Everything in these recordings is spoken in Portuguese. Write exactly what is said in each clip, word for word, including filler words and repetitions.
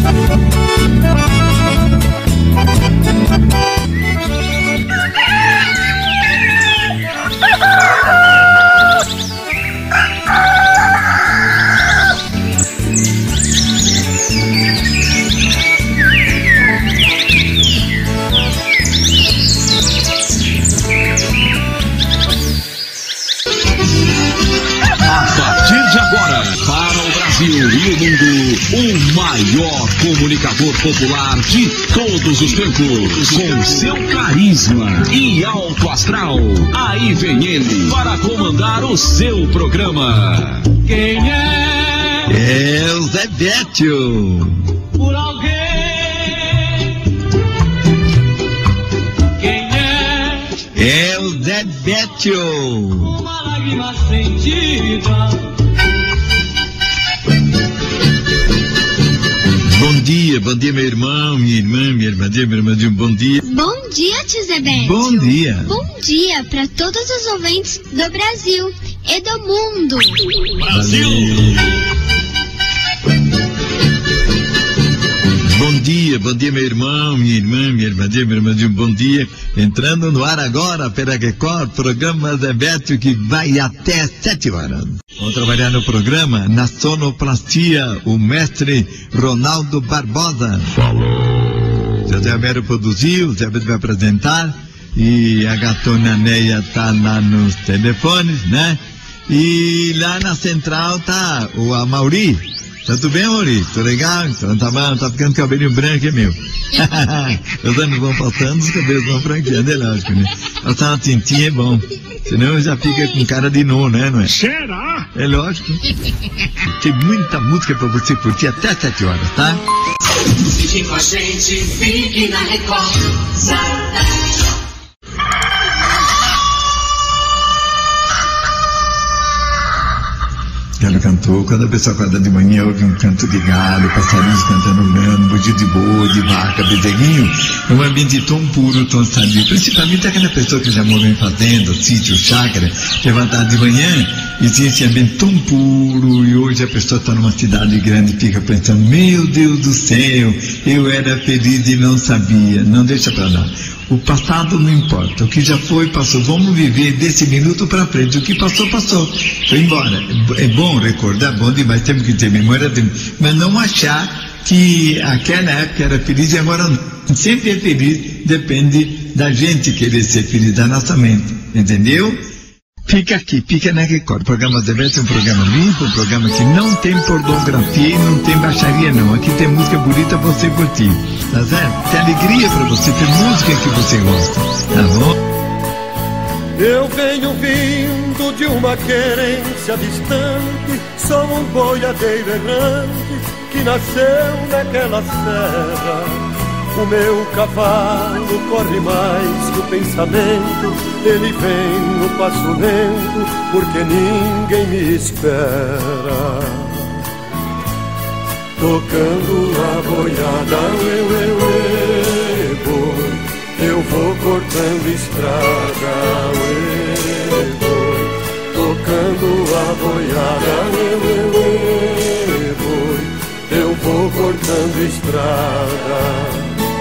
O maior comunicador popular de todos os tempos, com seu carisma e alto astral. Aí vem ele para comandar o seu programa. Quem é? É o Zé Bétio. Por alguém. Quem é? É o Zé Bétio. Uma lágrima sentida. Bom dia, bom dia, meu irmão, minha irmã, minha irmã, minha irmã, bom dia. Bom dia, tio Zé Bétio. Bom dia. Bom dia para todos os ouvintes do Brasil e do mundo. Brasil! Bom dia, bom dia, meu irmão, minha irmã, minha irmã, minha irmã, bom dia. Entrando no ar agora, pela Record, programa Zé Bétio, que vai até sete horas. Vamos trabalhar no programa, na sonoplastia, o mestre Ronaldo Barbosa. Falou. José Alberto produziu, o Zé Bétio vai apresentar, e a gatona Neia tá lá nos telefones, né? E lá na central tá o Amauri. Tá tudo bem, Mauri? Tô legal? Então tá bom, tá ficando cabelinho branco, é meu. Os anos vão passando, os cabelos vão franqueando, é lógico, né? Passar uma tintinha é bom. Senão já fica com cara de nu, né, não é? Será? É lógico. Tem muita música pra você curtir até sete horas, tá? Fique com a gente, fique na Record. Ela cantou, quando a pessoa acorda de manhã, ouve um canto de galo, passarinhos cantando grano, bugio de boi, de vaca, bezerrinho, é um ambiente tão puro, tão sadio. Principalmente aquela pessoa que já morou em fazenda, sítio, chácara, levantar de manhã e tinha esse ambiente tão puro, e hoje a pessoa está numa cidade grande e fica pensando, meu Deus do céu, eu era feliz e não sabia. Não, deixa pra lá. O passado não importa, o que já foi, passou. Vamos viver desse minuto para frente. O que passou, passou. Foi embora. É bom recordar, bom demais, temos que ter memória, de... mas não achar que aquela época era feliz e agora não. Sempre é feliz, depende da gente querer ser feliz, da nossa mente. Entendeu? Fica aqui, fica na Record. O programa Zé Bétio é um programa limpo, um programa que não tem pornografia e não tem baixaria não. Aqui tem música bonita pra você curtir, tá certo? Tem alegria pra você, tem música que você gosta, tá bom? Eu venho vindo de uma querência distante, sou um boiadeiro errante que nasceu naquela serra. O meu cavalo corre mais que o pensamento, ele vem no passo lento, porque ninguém me espera. Tocando a boiada, uê, uê, uê, boi, eu vou cortando estrada, uê, boi. Tocando a boiada, uê, uê, uê, boi, eu vou cortando estrada.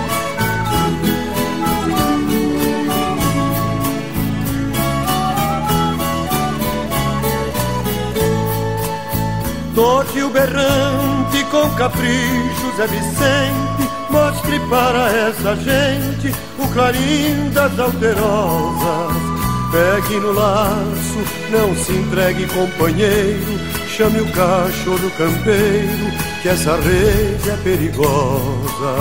Toque o berrante com capricho, Zé Vicente, mostre para essa gente o clarim das alterosas. Pegue no laço, não se entregue, companheiro, chame o cachorro campeiro, que essa rede é perigosa.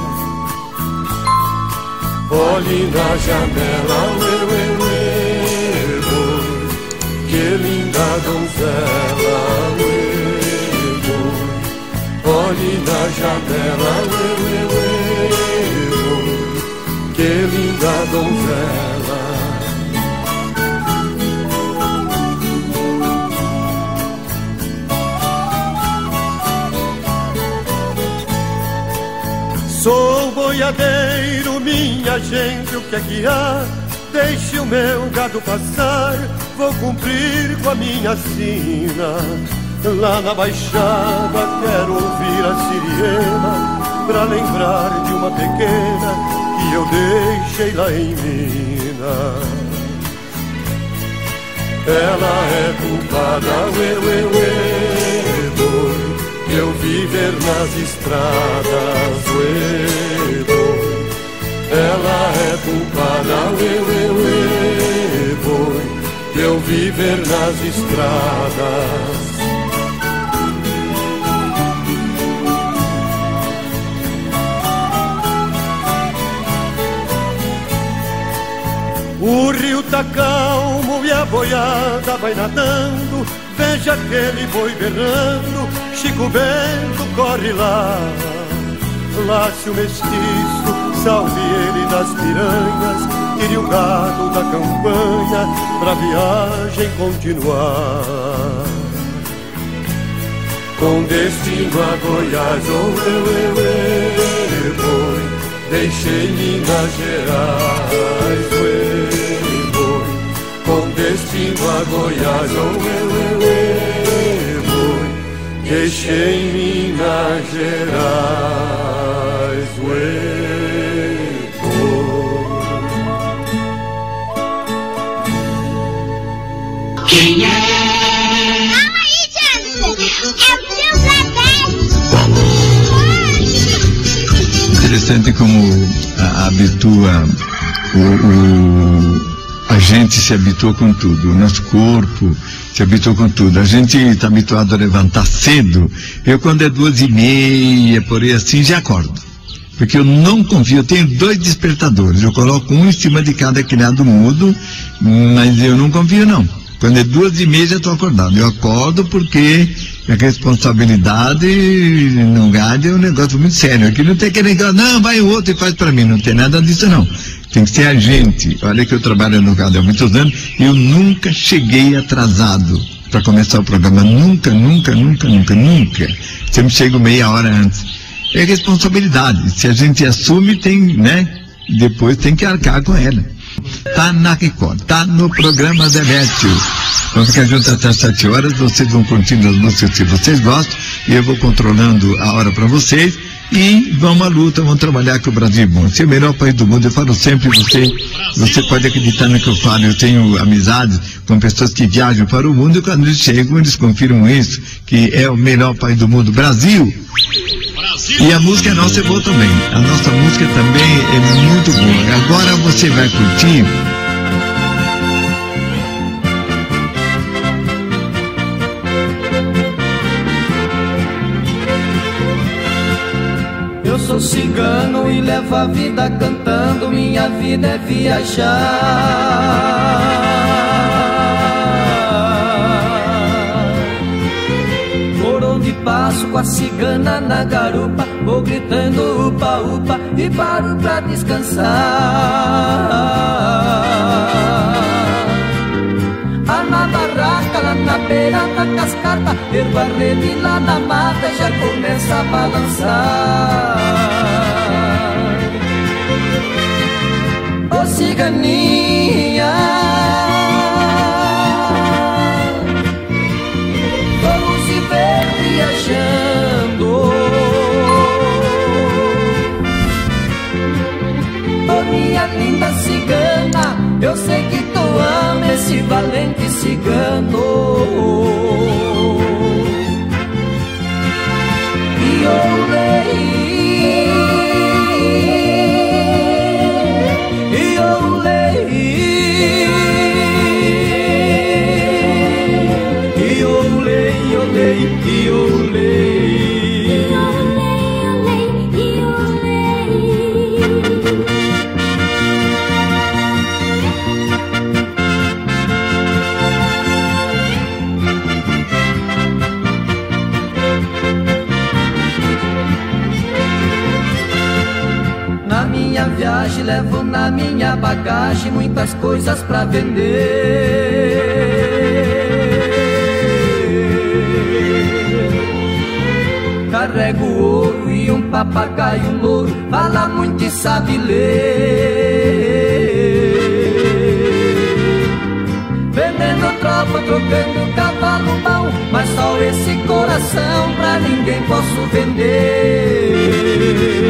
Olhe na janela, uê, uê, uê, boi, que linda donzela, uê. Olhe na janela, uê, uê, uê, uê, que linda donzela. Sou boiadeiro, minha gente, o que é que há? Deixe o meu gado passar, vou cumprir com a minha sina. Lá na baixada quero ouvir a siriema, pra lembrar de uma pequena que eu deixei lá em Minas. Ela é culpada, uê, uê, uê, boi, eu viver nas estradas, uê, boi. Ela é culpada, uê, uê, uê, boi, eu viver nas estradas. O rio tá calmo e a boiada vai nadando, veja aquele boi berrando, Chico Bento corre lá. Lace o mestiço, salve ele das piranhas, tire o gado da campanha pra viagem continuar. Com destino a Goiás, oh, eu, eu, eu, boi, deixei Minas Gerais, ué, boi. Com destino a Goiás, oh, eu, eu, eu, boi, deixei Minas Gerais, ué, boi. Quem é? Calma aí, Jackson. É o seu Zé. Interessante como a, habitua o, o, a gente se habitua com tudo, o nosso corpo se habitua com tudo. A gente está habituado a levantar cedo. Eu, quando é duas e meia, por aí assim, já acordo, porque eu não confio. Eu tenho dois despertadores, eu coloco um em cima de cada criado mudo, mas eu não confio não. Quando é duas e meia já estou acordado. Eu acordo porque a responsabilidade no gado é um negócio muito sério. Aqui não tem aquele negócio, não, vai o outro e faz para mim. Não tem nada disso não. Tem que ser a gente. Olha que eu trabalho no gado há muitos anos e eu nunca cheguei atrasado para começar o programa. Nunca, nunca, nunca, nunca, nunca. Sempre chego meia hora antes. É responsabilidade. Se a gente assume, tem, né? Depois tem que arcar com ela. Tá na Record, tá no programa Zé Bétio. Vamos ficar juntos até as sete horas, vocês vão curtindo as músicas que vocês gostam, e eu vou controlando a hora para vocês, e vamos à luta, vamos trabalhar com o Brasil bom. Esse é o melhor país do mundo, eu falo sempre, você, você pode acreditar no que eu falo. Eu tenho amizades com pessoas que viajam para o mundo, e quando eles chegam, eles confirmam isso, que é o melhor país do mundo, Brasil. E a música nossa é boa também. A nossa música também é muito boa. Agora você vai curtir. Eu sou cigano e levo a vida cantando, minha vida é viajar. Passo com a cigana na garupa, vou gritando upa upa e paro pra descansar. Ah, na barraca, lá na beira da cascata, ergo a rede lá na mata e já começa a balançar. Ô ciganinha, viajando, oh minha linda cigana, eu sei que tu ama esse valente cigano. E olei, e olei, e olei, e olei, e olei. Na minha viagem levo na minha bagagem muitas coisas pra vender. Carrego ouro e um papagaio louro, fala muito e sabe ler. Vendendo tropa, trocando cavalo bom, mas só esse coração pra ninguém posso vender.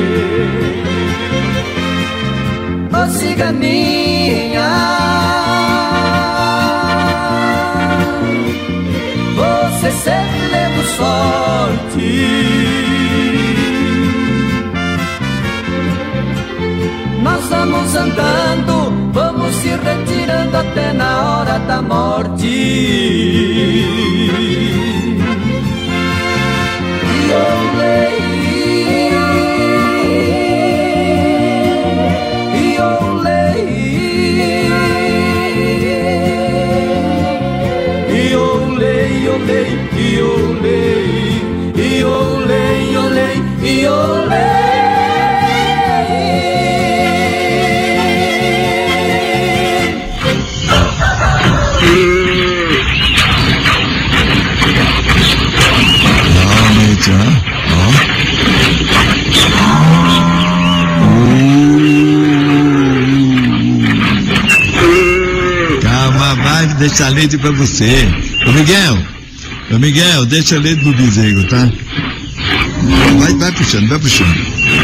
até na hora da morte. Calma, vai deixar leite pra você. Ô Miguel, ô Miguel, deixa leite pro bezerro, tá? Vai, vai puxando, vai puxando.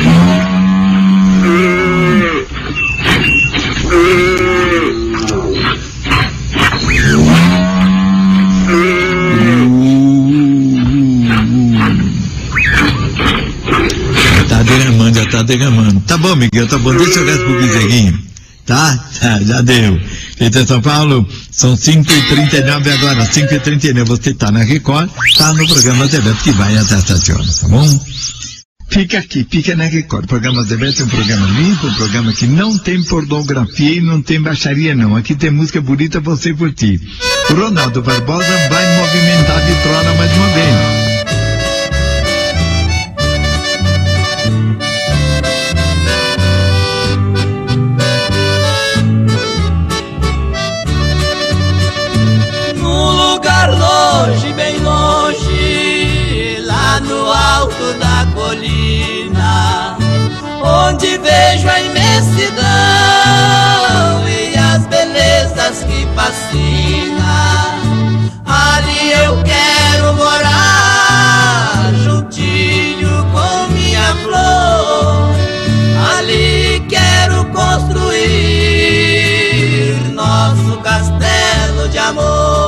Já tá derramando, já tá derramando. Tá bom, Miguel, tá bom, deixa eu ver pro bezerrinho. Tá? Tá, já deu. Eita, São Paulo, são cinco e trinta e nove agora, cinco e trinta e nove, você tá na Record, tá no programa Zé Beto que vai até as sete horas, tá bom? Fica aqui, fica na Record. O programa Zé Beto é um programa limpo, um programa que não tem pornografia e não tem baixaria não. Aqui tem música bonita pra você curtir. O Ronaldo Barbosa vai movimentar a vitrola mais uma vez. Longe, bem longe, lá no alto da colina, onde vejo a imensidão e as belezas que fascina. Ali eu quero morar, juntinho com minha flor. Ali quero construir nosso castelo de amor.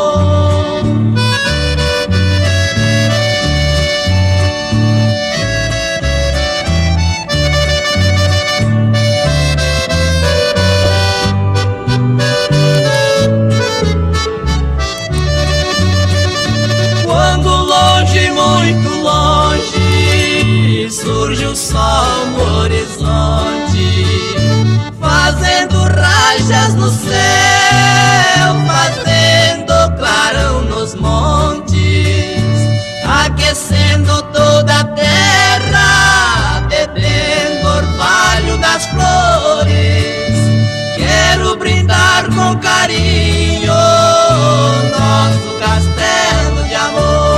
Muito longe surge o sol no horizonte, fazendo rajas no céu, fazendo clarão nos montes, aquecendo toda a terra, bebendo orvalho das flores. Quero brindar com carinho nosso castelo de amor.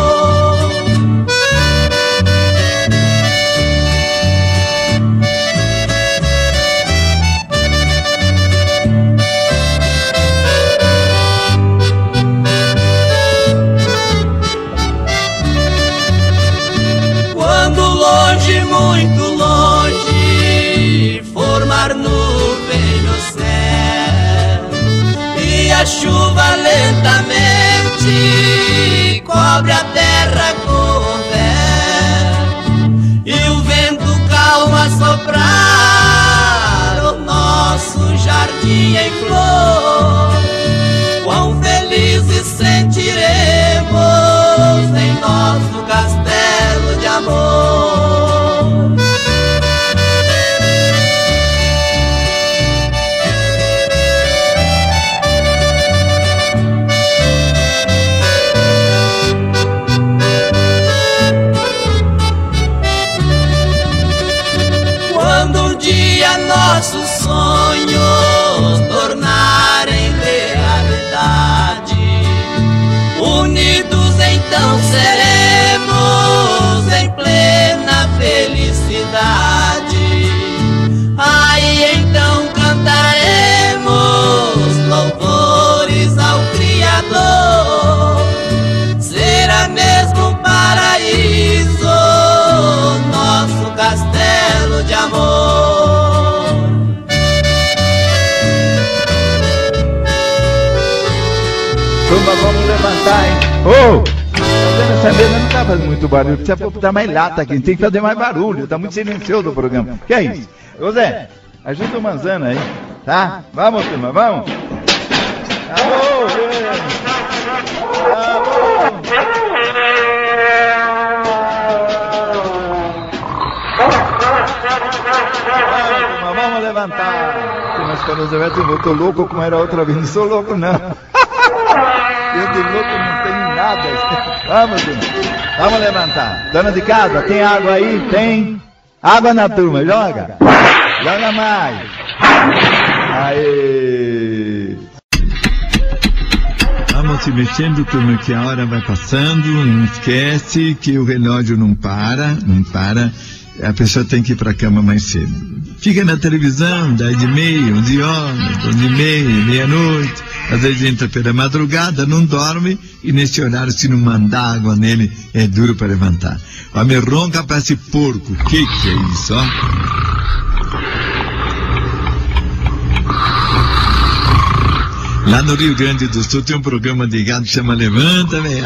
Muito longe, formar nuvem no céu, e a chuva lentamente cobre a terra com véu, e o vento calmo a soprar o nosso jardim em flor. Quão felizes sentiremos em nosso castelo de amor. Nossos sonhos tornarem realidade, unidos então seremos em plena felicidade. Aí então cantaremos louvores ao Criador. Será mesmo um paraíso nosso castelo de amor. Turma, vamos levantar, hein? Ô! Oh, essa mesa não tá fazendo muito barulho, precisa botar mais lata aqui, tem que fazer mais barulho, tá muito silencioso o programa. Que é isso? Ô Zé, ajuda o Manzana aí, tá? Vamos, turma, vamos! Alô, Helene. Alô. Vamos, vamos levantar. Mas quando o Zé eu tô louco como era outra vez. Não sou louco, não. Eu de louco não tenho nada. Vamos, gente. Vamos levantar. Dona de casa, tem água aí? Tem. Água na turma, joga. Joga mais. Aê. Vamos se mexendo, turma, que a hora vai passando. Não esquece que o relógio não para, não para. A pessoa tem que ir para a cama mais cedo. Fica na televisão, dez e meia, onze horas, onze e meia, meia-noite. Às vezes entra pela madrugada, não dorme, e nesse horário, se não mandar água nele, é duro para levantar. O homem ronca, parece porco. O que que é isso, ó? Lá no Rio Grande do Sul tem um programa de gado que chama Levanta, velho.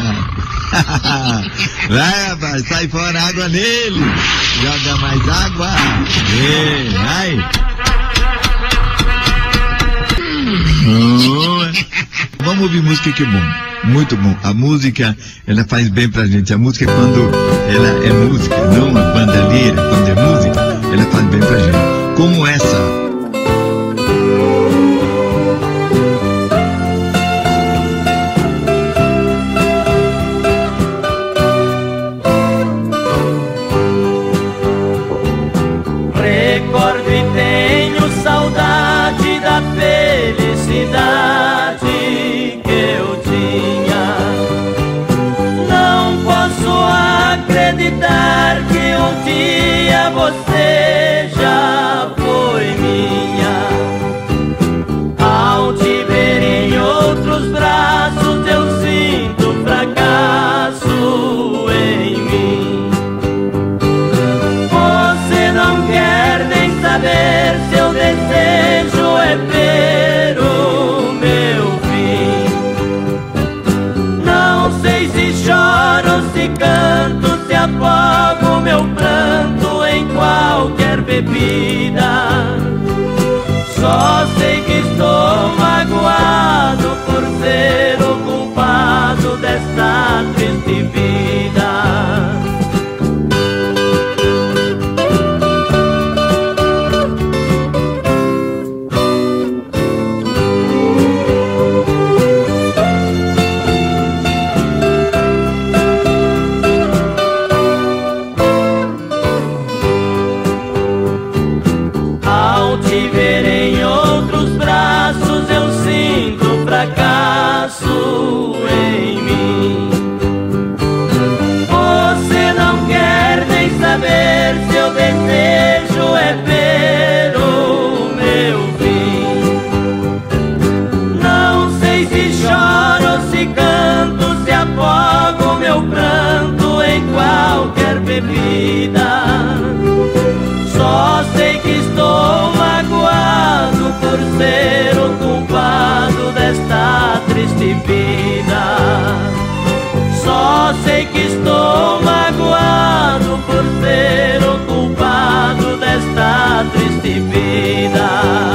Vai, rapaz, sai fora água nele. Joga mais água. Ei, vai. Oh. Vamos ouvir música que é bom. Muito bom. A música, ela faz bem pra gente. A música, quando ela é música, não uma banda lira, quando é música, ela faz bem pra gente. Como essa. Recordo e tenho saudade da felicidade que eu tinha. Não posso acreditar que um dia você já foi minha. Ao te ver em outros braços eu sinto fracasso em mim. Você não quer nem saber, seu desejo é ver o meu fim. Não sei se choro, se canto, se afogo meu pranto em qualquer bebida. Só sei que estou magoado por ser o culpado desta triste vida. Fracasso em mim. Você não quer nem saber, seu desejo é ver o meu fim. Não sei se choro, se canto, se afogo meu pranto em qualquer bebida. Só sei que estou magoado por ser o culpado desta triste vida. Só sei que estou magoado por ser o culpado desta triste vida.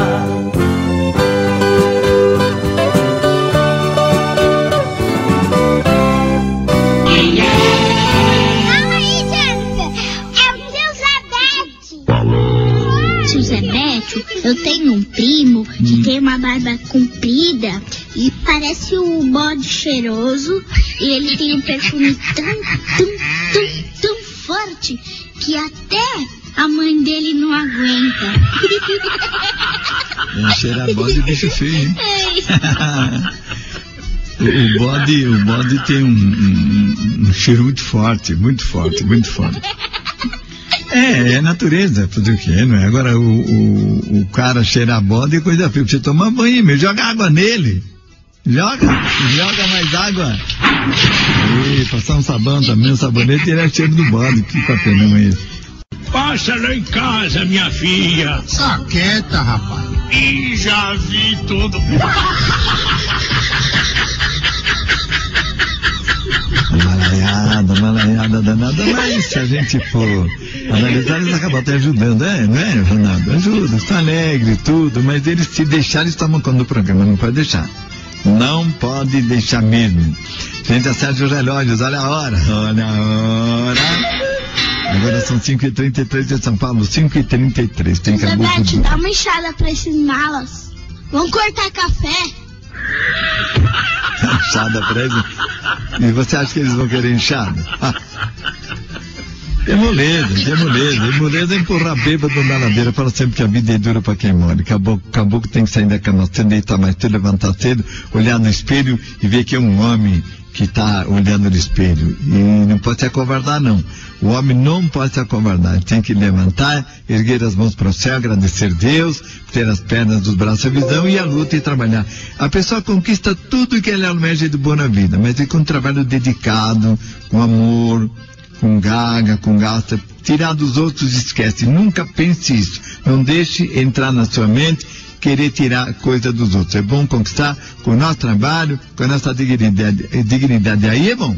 Eu tenho um primo que hum. tem uma barba comprida e parece um bode cheiroso, e ele tem um perfume tão, tão, tão, tão forte que até a mãe dele não aguenta. É, cheirar bode é bicho feio, hein? o, o, bode, o bode tem um, um, um cheiro muito forte, muito forte, muito forte. É, é natureza, fazer o quê, não é? Agora o, o, o cara cheirar bode é coisa feia. Você toma banho, meu, joga água nele. Joga, joga mais água. E passar um sabão também, um sabonete, ele é cheiro do bode. Que papelão é esse? Passa lá em casa, minha filha. Só quieta, rapaz. Ih, já vi tudo. Malaiada, malaiada danada, mas se a gente for analisar, eles acabam até ajudando, é, não é, Ronaldo? Ajuda, está alegre, tudo, mas eles se deixarem, estão mancando o programa, não pode deixar. Não pode deixar mesmo. Gente, acerte os relógios, olha a hora. Olha a hora. Agora são cinco e trinta e três de São Paulo, cinco e trinta e três. Tem Elizabeth, dá uma enxada pra esses malas. Vamos cortar café? Enxada pra eles? E você acha que eles vão querer enxada? Tem moleza, tem moleza. E moleza é empurrar bêbado na ladeira. Fala sempre que a vida é dura pra quem mora. Caboclo, caboclo tem que sair da cama cedo, deitar mais cedo, levantar cedo, olhar no espelho e ver que é um homem que está olhando no espelho. E não pode se acovardar, não. O homem não pode se acovardar. Ele tem que levantar, erguer as mãos para o céu, agradecer Deus, ter as pernas dos braços à visão e a luta e trabalhar. A pessoa conquista tudo que ele almeja de boa na vida, mas é com um trabalho dedicado, com amor, com gaga, com gasta. Tirar dos outros, esquece. Nunca pense isso. Não deixe entrar na sua mente querer tirar coisa dos outros. É bom conquistar com o nosso trabalho, com a nossa dignidade. dignidade. Aí é bom.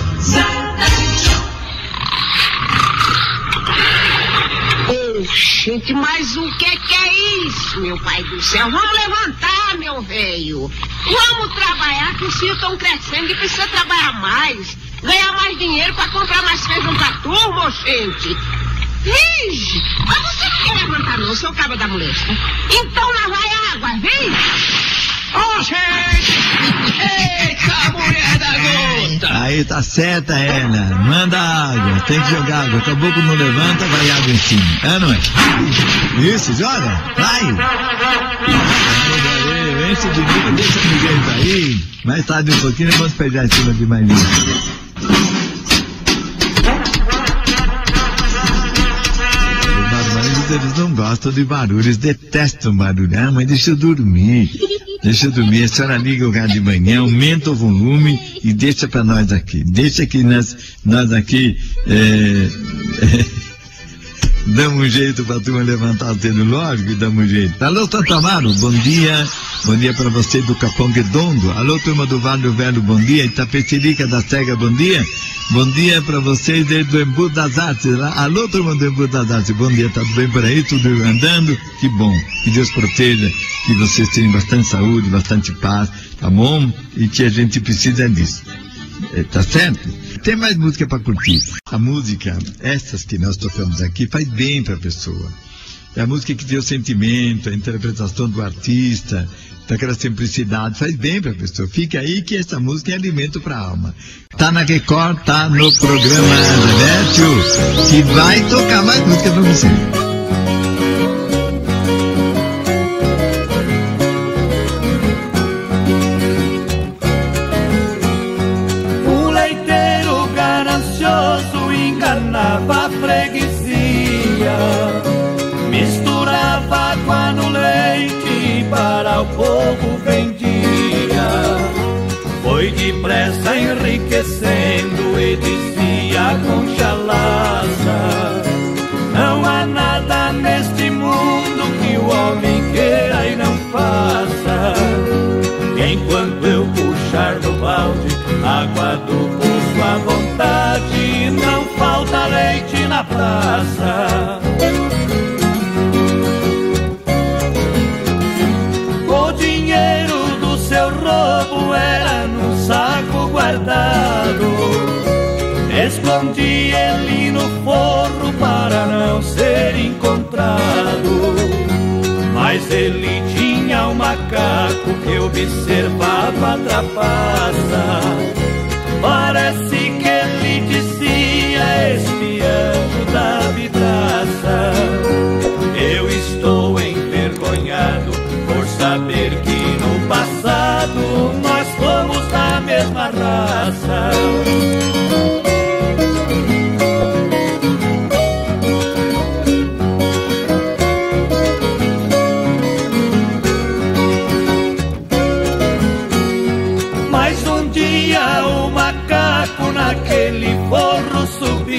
Oh, gente, mas o que que é isso, meu pai do céu? Vamos levantar, meu velho. Vamos trabalhar, que os filhos estão crescendo e precisa trabalhar mais. Ganhar mais dinheiro para comprar mais feijão pra turma, gente. Ixi, mas você não quer levantar não, seu cabo da molesta. Então lá vai água, vem. Ô, oh, gente! Eita, mulher da gota! Aí tá certa ela. Manda água, tem que jogar água. Acabou que não levanta, vai água em cima. É, não é? Isso, joga. Vai! Enche de vida, deixa o jeito aí. Mais tarde um pouquinho, vamos pegar em cima de mais linha. Eles não gostam de barulho, eles detestam barulho. Ah, mas deixa eu dormir. Deixa eu dormir. A senhora liga o rádio de manhã, aumenta o volume e deixa pra nós aqui. Deixa que nós, nós aqui é, é, damos um jeito pra turma levantar cedo, lógico, e damos um jeito. Alô, Santo Amaro, bom dia. Bom dia pra você do Capão Redondo. Alô, turma do Vale do Velho, bom dia. Itapecerica da Cega, bom dia. Bom dia pra vocês desde o Embu das Artes. Alô, turma do Embu das Artes, bom dia. Tá tudo bem por aí? Tudo andando? Que bom. Que Deus proteja, que vocês tenham bastante saúde, bastante paz, tá bom? E que a gente precisa disso. É, tá certo? Tem mais música pra curtir. A música, essas que nós tocamos aqui, faz bem pra pessoa. É a música que tem o sentimento, a interpretação do artista, daquela simplicidade, faz bem pra pessoa. Fica aí que essa música é alimento pra alma. Tá na Record, tá no programa Zebétio, que vai tocar mais música pra você. O leiteiro ganancioso enganava a freguesia, misturava água no leite para o povo vendia. Foi depressa enriquecendo e dizia com chalaça: não há nada neste mundo que o homem queira e não faça. Enquanto eu puxar do balde água do poço à vontade, não falta leite na praça. O dinheiro do seu roubo era num saco guardado, escondi ele no forro para não ser encontrado. Mas ele tinha um macaco que observava a trapaça. Parece que ele dizia, espiando da vidraça: eu estou envergonhado por saber que no passado nós fomos da mesma raça. Mas um dia o macaco naquele forro subiu,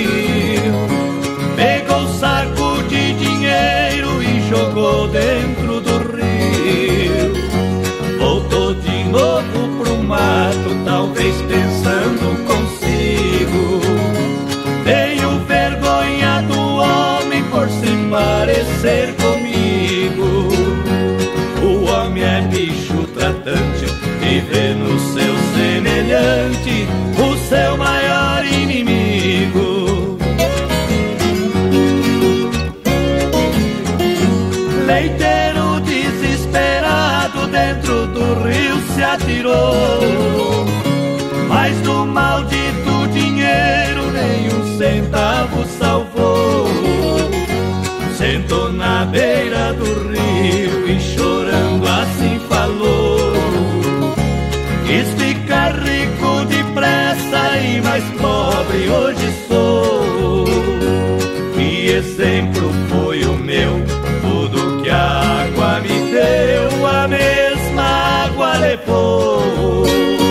pegou o saco de dinheiro e jogou dentro do rio. Voltou de novo pro mato, talvez pensando consigo: tenho vergonha do homem por se parecer comigo. O homem é bicho tratante, atirou, mas do maldito dinheiro nem um centavo salvou. Sentou na beira do rio e chorando assim falou: quis ficar rico depressa e mais pobre hoje sou. Que exemplo foi o meu, tudo que a água me deu, a mesma água levou.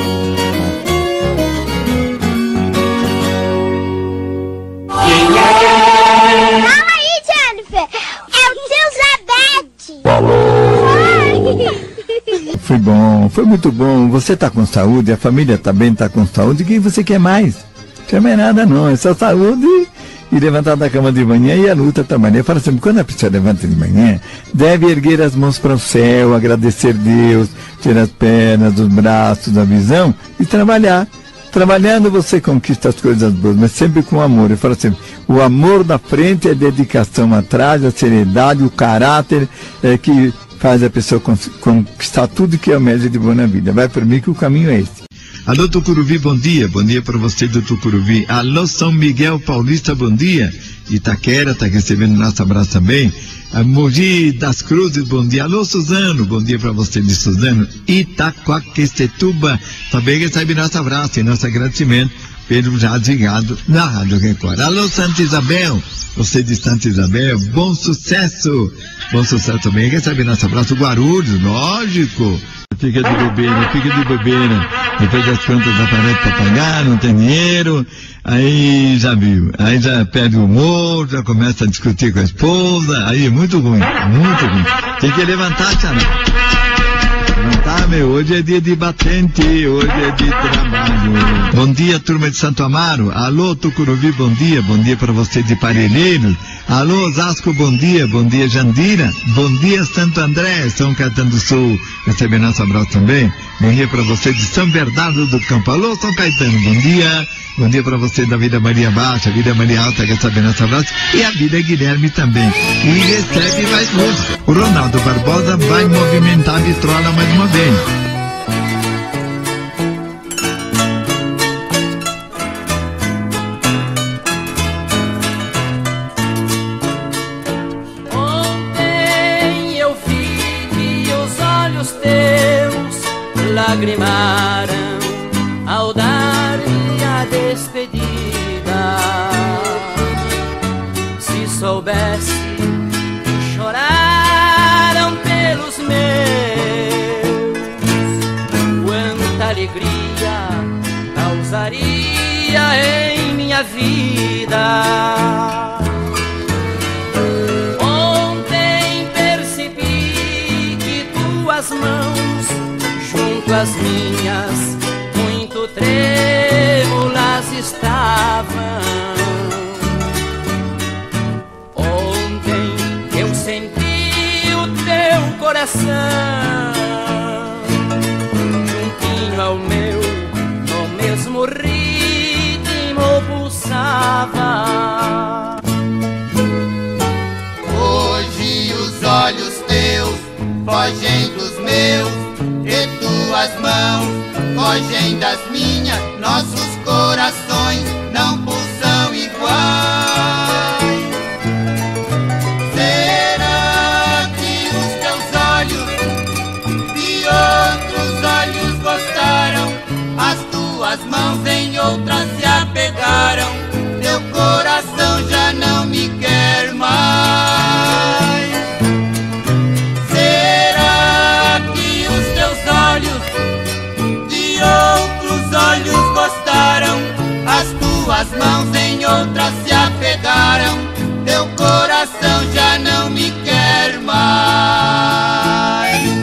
Fala aí, Jennifer, é o seu Zabete. Falou. Foi bom, foi muito bom. Você tá com saúde, a família também tá com saúde. O que você quer mais? Não quer mais nada não, é só saúde e levantar da cama de manhã e a luta também. Eu falo sempre, quando a pessoa levanta de manhã, deve erguer as mãos para o céu, agradecer Deus, tirar as pernas, os braços, a visão e trabalhar. Trabalhando você conquista as coisas boas, mas sempre com amor. Eu falo sempre, o amor na frente, a dedicação atrás, a seriedade, o caráter é que faz a pessoa conquistar tudo que almeja de boa na vida. Vai por mim que o caminho é esse. Alô, Tucuruvi, bom dia. Bom dia para você do Tucuruvi. Alô, São Miguel Paulista, bom dia. Itaquera está recebendo nosso abraço também. A Mogi das Cruzes, bom dia. Alô, Suzano, bom dia para você de Suzano. Itaquaquecetuba, também recebe nosso abraço e nosso agradecimento pelo já ligado na Rádio Record. Alô, Santa Isabel, você de Santa Isabel, bom sucesso. Bom sucesso também, recebe nosso abraço. Guarulhos, lógico. Fica de bobeira, fica de bobeira. Depois das contas aparecem para pagar, não tem dinheiro, aí já viu, aí já perde o humor, já começa a discutir com a esposa, aí é muito ruim, muito ruim. Tem que levantar, Tchará. Levantar, meu, hoje é dia de batente, hoje é de trabalho. Bom dia, turma de Santo Amaro. Alô, Tucuruvi, bom dia, bom dia para você de Parelheiros. Alô, Osasco, bom dia, bom dia, Jandira. Bom dia, Santo André, São Caetano do Sul. Recebe nosso abraço também. Bom dia para você de São Bernardo do Campo. Alô, São Caetano, bom dia. Bom dia para você da Vida Maria Baixa, Vida Maria Alta, recebe nosso abraço. E a Vida Guilherme também. E recebe mais música. O Ronaldo Barbosa vai movimentar a vitrola mais uma vez. Lagrimaram ao dar-me a despedida. Se soubesse que choraram pelos meus, quanta alegria causaria em minha vida. Ontem percebi que tuas mãos junto às minhas, muito trêmulas estavam. Ontem eu senti o teu coração juntinho ao meu, no mesmo ritmo pulsava. Hoje os olhos teus fogem dos meus, e tuas mãos fogem das minhas, nossos corações não pulsam iguais. Será que os teus olhos de outros olhos gostaram? As tuas mãos em outras se apegaram, teu coração já não me quer mais. Outros olhos gostaram, as tuas mãos em outras se apegaram, teu coração já não me quer mais.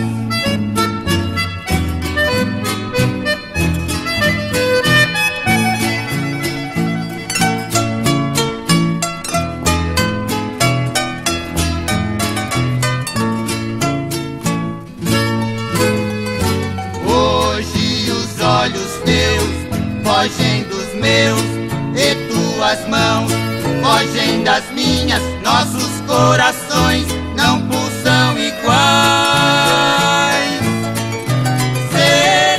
Fogem dos meus, e tuas mãos fogem das minhas, nossos corações não pulsam iguais. Sei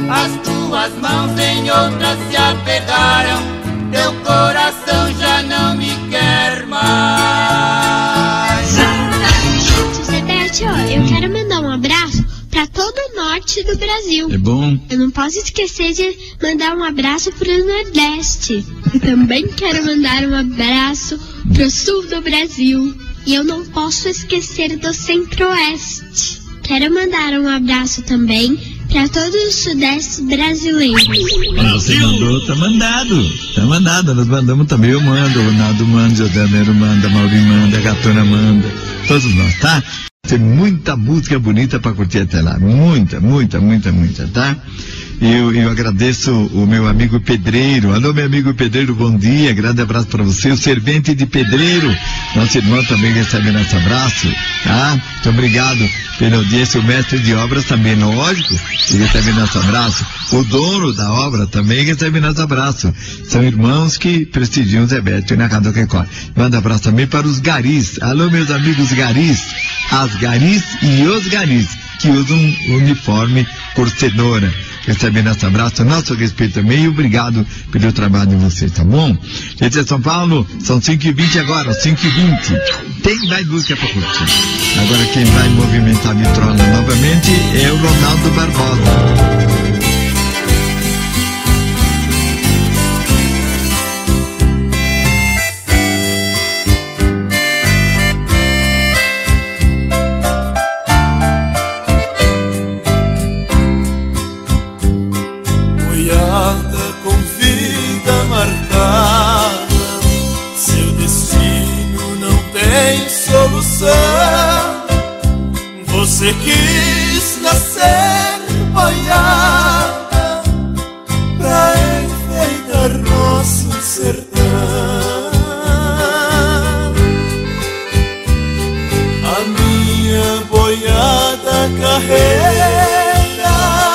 as tuas mãos em outras se apegaram, teu coração já não me quer mais. José Bete, ó, eu quero mandar um abraço para todo o norte do Brasil. É bom? Eu não posso esquecer de mandar um abraço pro Nordeste. Eu também quero mandar um abraço pro sul do Brasil. E eu não posso esquecer do Centro-Oeste. Quero mandar um abraço também para todo o Sudeste brasileiro. Você mandou, tá mandado. Tá mandado. Nós mandamos também. Eu mando, o Ronaldo manda, o Jordaneiro manda, a Mauri manda, a Gatona manda. Todos nós, tá? Tem muita música bonita para curtir até lá. Muita, muita, muita, muita, tá? Eu, eu agradeço o meu amigo Pedreiro. Alô, meu amigo Pedreiro, bom dia. Grande abraço para você. O servente de Pedreiro. Nosso irmão também recebe nosso abraço, tá? Muito obrigado pela audiência. O mestre de obras também, lógico, ele recebe nosso abraço. O dono da obra também recebe nosso abraço. São irmãos que prestigiam o Zé Beto e na Casa do Record. Manda abraço também para os garis. Alô, meus amigos garis. As garis e os garis que usam uniforme cor cenoura. Recebe nosso abraço, nosso respeito também e obrigado pelo trabalho de vocês, tá bom? Gente, é São Paulo, são cinco e vinte agora, cinco e vinte. Tem mais música pra curtir. Agora quem vai movimentar a vitrola novamente é o Ronaldo Barbosa. Você quis nascer boiada pra enfeitar nosso sertão. A minha boiada carrega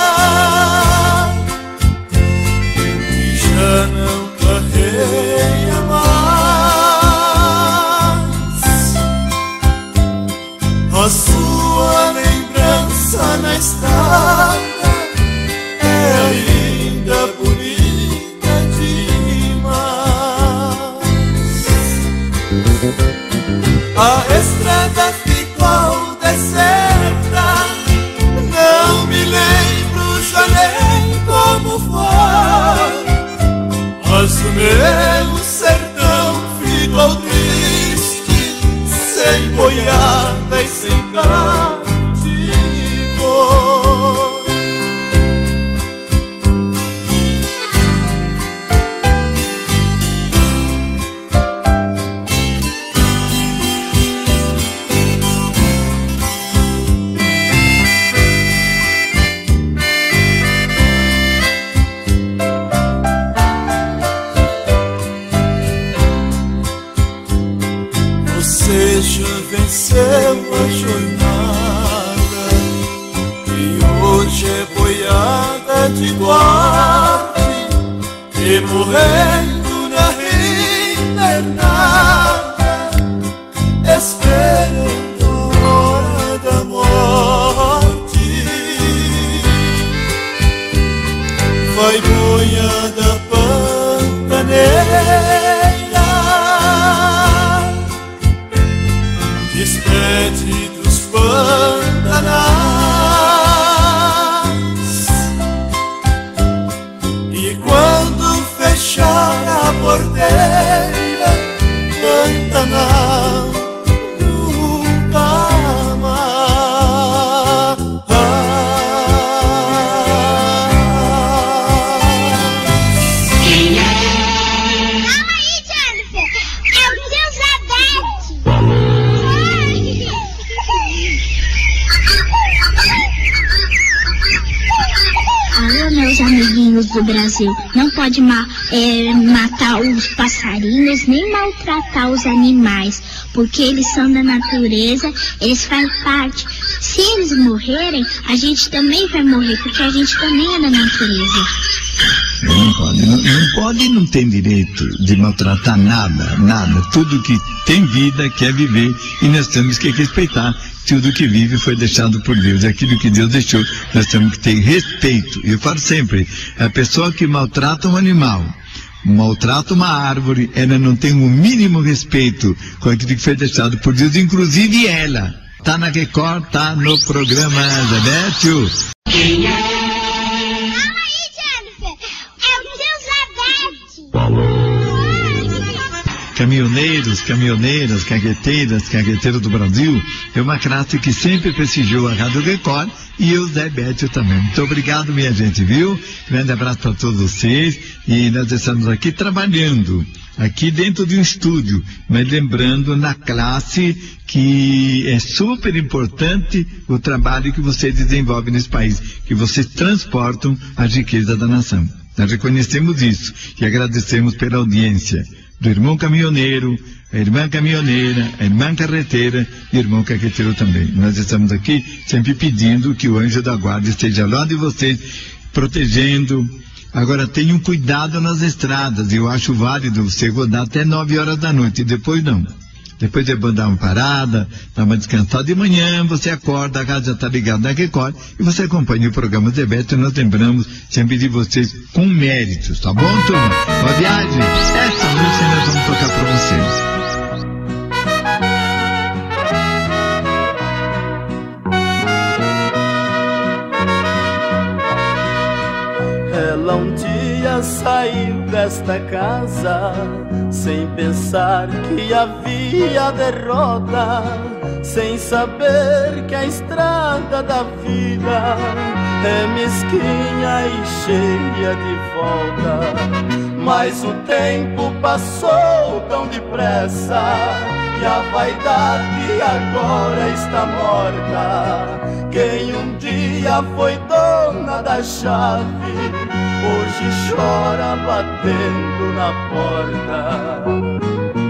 e já não carrega mais. A sua lembrança na estrada é ainda bonita demais. A estrada ficou deserta, não me lembro já nem como foi, mas o meu sertão ficou triste, sem boiada e sem canto. Você já venceu a jornada e hoje é boiada de guarde, e morrendo na invernada, esperando a hora da morte. Vai boiada pantaneira, despede dos pantanais, e quando fechar a porteira, Pantanal nunca mais. Quem é? Calma aí, Jennifer. É o seu Zabete. Alô, meus amiguinhos do Brasil, não pode ma é, matar os passarinhos, nem maltratar os animais, porque eles são da natureza, eles fazem parte. Se eles morrerem, a gente também vai morrer, porque a gente também é da natureza. Não pode, não, não pode, não tem direito de maltratar nada, nada. Tudo que tem vida quer viver e nós temos que respeitar. Tudo que vive foi deixado por Deus. Aquilo que Deus deixou, nós temos que ter respeito. Eu falo sempre, a pessoa que maltrata um animal, maltrata uma árvore, ela não tem o mínimo respeito com aquilo que foi deixado por Deus, inclusive ela. Tá na Record, tá no programa Zebétio. Quem é? Fala aí, Jennifer. É o tio Zebete. Falou. Caminhoneiros, caminhoneiras, carreteiras, carreteiros do Brasil, é uma classe que sempre prestigiou a Rádio Record e o Zé Bétio também. Muito obrigado, minha gente, viu? Grande abraço para todos vocês e nós estamos aqui trabalhando, aqui dentro de um estúdio, mas lembrando na classe que é super importante o trabalho que vocês desenvolvem nesse país, que vocês transportam a riqueza da nação. Nós reconhecemos isso e agradecemos pela audiência do irmão caminhoneiro, a irmã caminhoneira, a irmã carreteira e o irmão carreteiro também. Nós estamos aqui sempre pedindo que o anjo da guarda esteja ao lado de vocês, protegendo. Agora tenham cuidado nas estradas, eu acho válido você rodar até nove horas da noite e depois não. Depois é bom dar uma parada, dar uma descansada. De manhã você acorda, a casa já está ligada na Record e você acompanha o programa Zebete. Nós lembramos sempre de vocês com méritos, tá bom, turma? Boa viagem. Essa música nós vamos tocar para vocês. Ela um dia saiu desta casa sem pensar que havia derrota, sem saber que a estrada da vida é mesquinha e cheia de volta. Mas o tempo passou tão depressa e a vaidade agora está morta. Quem um dia foi dona da chave, hoje chora batendo na porta.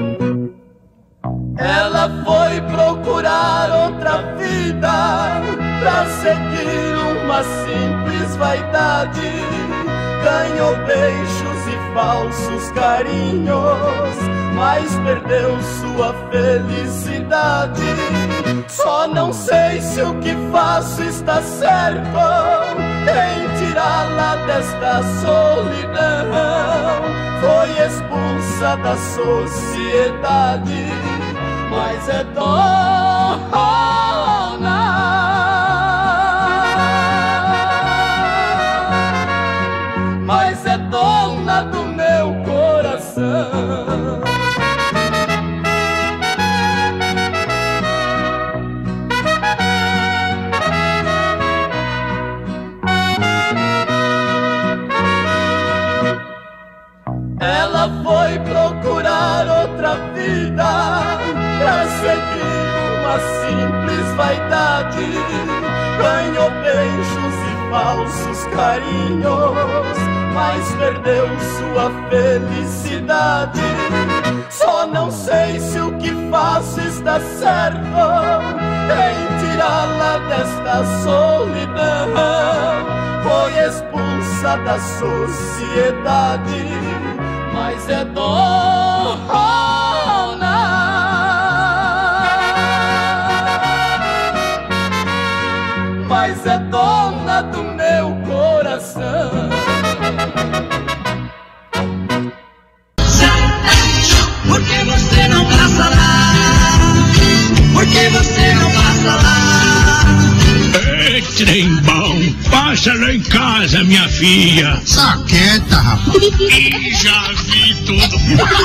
Ela foi procurar outra vida pra seguir uma simples vaidade. Ganhou beijos e falsos carinhos, mas perdeu sua felicidade. Só não sei se o que faço está certo em tirá-la desta solidão. Foi expulsa da sociedade, mas é dona. Mas é dona do meu coração. Ela foi procurar outra vida pra seguir uma simples vaidade. Ganhou beijos e falsos carinhos, mas perdeu sua felicidade. Só não sei se o que faço está certo em tirá-la desta solidão. Foi expulsa da sociedade, mas é dona. Mas é dona do meu coração. Por que você não passa lá? Por que você não passa lá? É trem bom, passa lá em casa, minha filha. Saqueta, rapaz. E já vi tudo.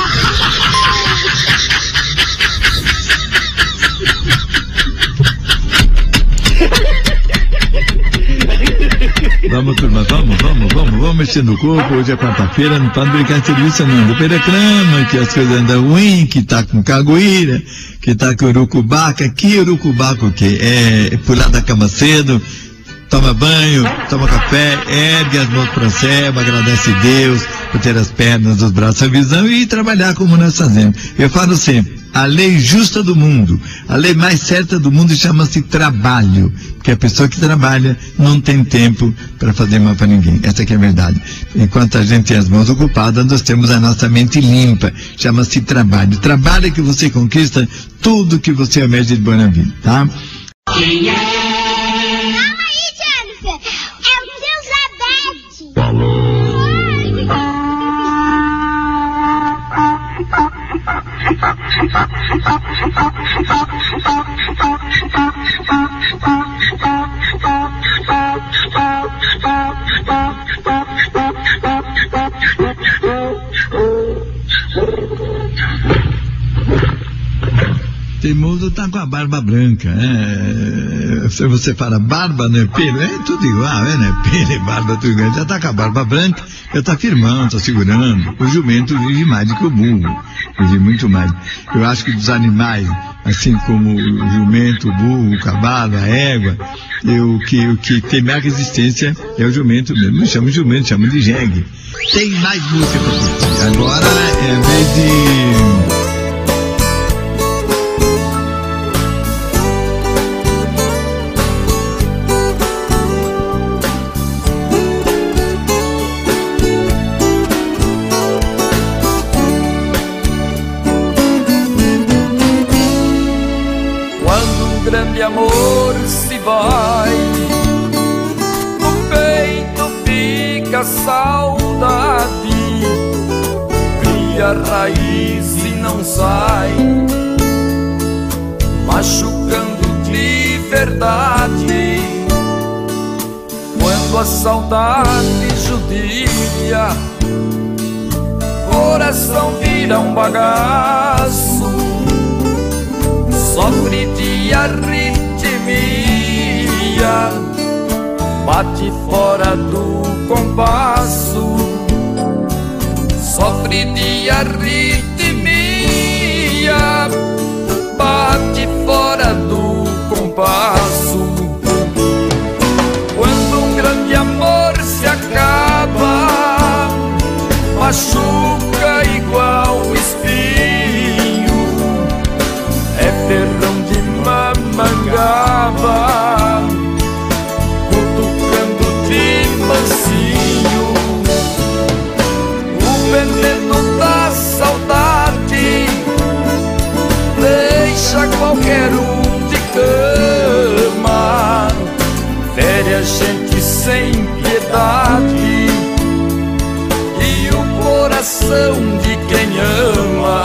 Vamos, turma, vamos, vamos, vamos, vamos mexer no corpo. Hoje é quarta-feira, não pode brincar de serviço não. Depois reclama que as coisas andam ruim, que tá com cagoeira, que tá com urucubaca. Que urucubaca o quê? É pular da cama cedo, toma banho, toma café, ergue as mãos para o céu, agradece a Deus, para ter as pernas, os braços, a visão e trabalhar como nós fazemos. Eu falo sempre, a lei justa do mundo, a lei mais certa do mundo chama-se trabalho, porque a pessoa que trabalha não tem tempo para fazer mal para ninguém. Essa que é a verdade. Enquanto a gente tem as mãos ocupadas, nós temos a nossa mente limpa, chama-se trabalho. Trabalho é que você conquista tudo que você almeja de boa na vida, tá? Quem é? Calma aí, Jennifer. É o seu Zabete. Falou. Teimoso tá com a barba branca, é, se você fala barba, né, pelo, é tudo igual, é, né, pelo e barba, tudo igual, já tá com a barba branca, já tá firmando, tá segurando. O jumento vive mais do que o burro, vive muito mais. Eu acho que dos animais, assim como o jumento, o burro, o cavalo, a égua, eu, o, que, o que tem mais resistência é o jumento mesmo. Não chama de jumento, chama de jegue. Tem mais música pra curtir. Agora é a vez de... grande amor se vai, no peito fica saudade, cria raiz e não sai, machucando de verdade. Quando a saudade judia, coração vira um bagaço, sofre de arritmia, bate fora do compasso, sofre de arritmia, bate fora do compasso. Quando um grande amor se acaba, machuca igual espinho, é ferrão de mamangava, cutucando de mansinho. O veneno da saudade deixa qualquer um de cama, fere a gente sem piedade e o coração de quem ama.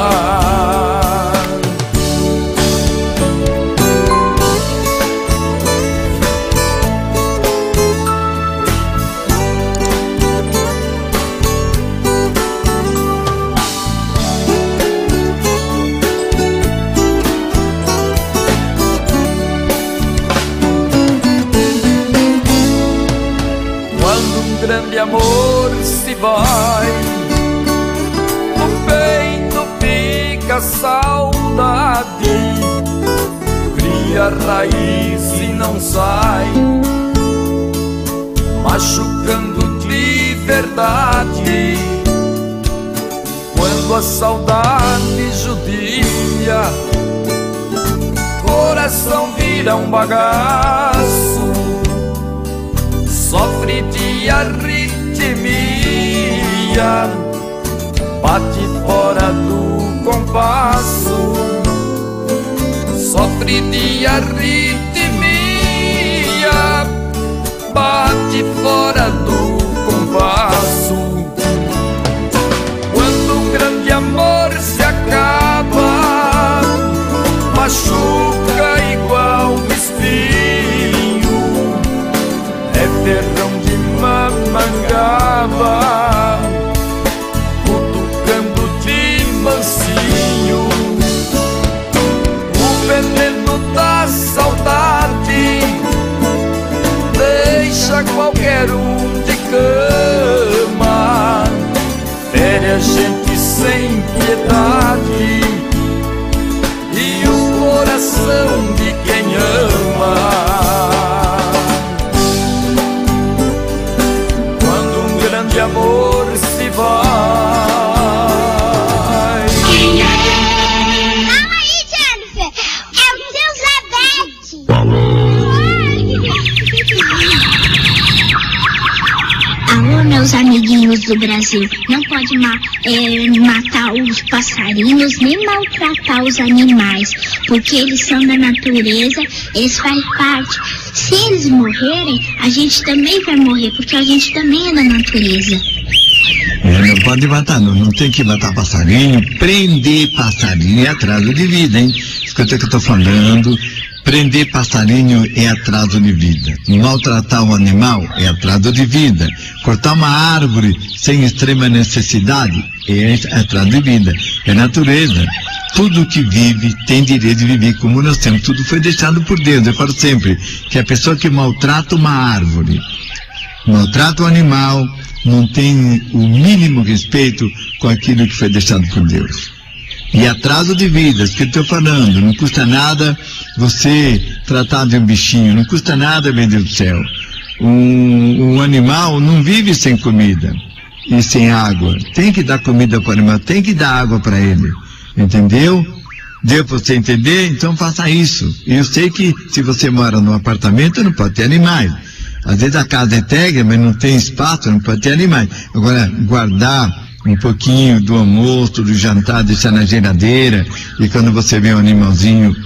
Grande amor se vai, no peito fica saudade, cria raiz e não sai, machucando de verdade. Quando a saudade judia, coração vira um bagaço, sofre de arritmia, bate fora do compasso, sofre de arritmia, bate fora do compasso. Quando um grande amor se acaba, machuca igual espinho, é ferrão de mamangava, cutucando de mansinho. O veneno da saudade deixa qualquer um de cama, fere a gente sem piedade e o coração de quem ama. De amor se vai, meus amiguinhos do Brasil. Não pode ma é, matar os passarinhos, nem maltratar os animais, porque eles são da natureza, eles fazem parte. Se eles morrerem, a gente também vai morrer, porque a gente também é da natureza. É, não pode matar, não, não tem que matar passarinho. Prender passarinho é atraso de vida, hein? Escuta o que eu tô falando. Prender passarinho é atraso de vida. Maltratar um animal é atraso de vida. Cortar uma árvore sem extrema necessidade é atraso de vida. É natureza. Tudo que vive tem direito de viver como nós temos. Tudo foi deixado por Deus. Eu falo sempre que a pessoa que maltrata uma árvore, maltrata um animal, não tem o mínimo respeito com aquilo que foi deixado por Deus. E atraso de vidas, que eu estou falando, não custa nada você tratar de um bichinho, não custa nada, meu Deus do céu. Um, um animal não vive sem comida e sem água. Tem que dar comida para o animal, tem que dar água para ele. Entendeu? Deu para você entender? Então faça isso. E eu sei que se você mora num apartamento, não pode ter animais. Às vezes a casa é integra, mas não tem espaço, não pode ter animais. Agora, guardar um pouquinho do almoço, do jantar, deixar na geladeira, e quando você vê um animalzinho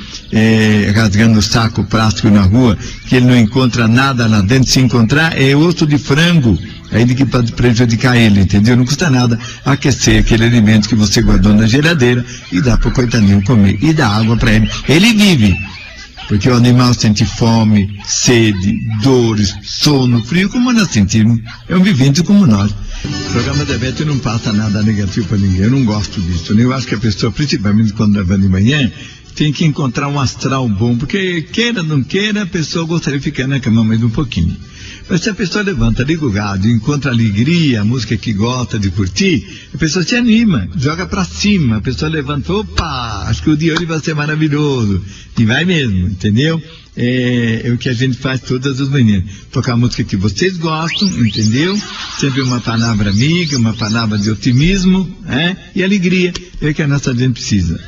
é, rasgando o saco plástico na rua, que ele não encontra nada lá dentro, se encontrar é osso de frango, aí que pode prejudicar ele, entendeu? Não custa nada aquecer aquele alimento que você guardou na geladeira e dar para o coitadinho comer, e dar água para ele. Ele vive, porque o animal sente fome, sede, dores, sono, frio, como nós sentimos. É um vivente como nós. O programa da Beth não passa nada negativo para ninguém. Eu não gosto disso, né? Eu acho que a pessoa, principalmente quando leva de manhã, tem que encontrar um astral bom, porque queira ou não queira, a pessoa gostaria de ficar na cama mais um pouquinho. Mas se a pessoa levanta, liga o rádio, encontra alegria, a música que gosta de curtir, a pessoa se anima, joga pra cima, a pessoa levanta, opa, acho que o dia hoje vai ser maravilhoso. E vai mesmo, entendeu? É, é o que a gente faz todas as manhãs. Tocar a música que vocês gostam, entendeu? Sempre uma palavra amiga, uma palavra de otimismo, é? E alegria. É o que a nossa gente precisa.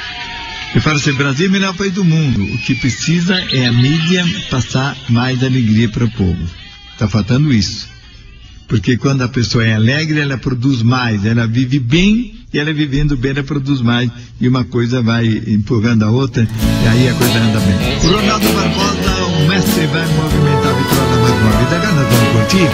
Eu falo assim, Brasil é o melhor país do mundo. O que precisa é a mídia passar mais alegria para o povo. Está faltando isso. Porque quando a pessoa é alegre, ela produz mais, ela vive bem, e ela vivendo bem, ela produz mais, e uma coisa vai empurrando a outra, e aí a coisa anda bem. O Ronaldo Barbosa, o mestre, vai movimentar a vitória mais uma vez. Agora nós vamos curtir.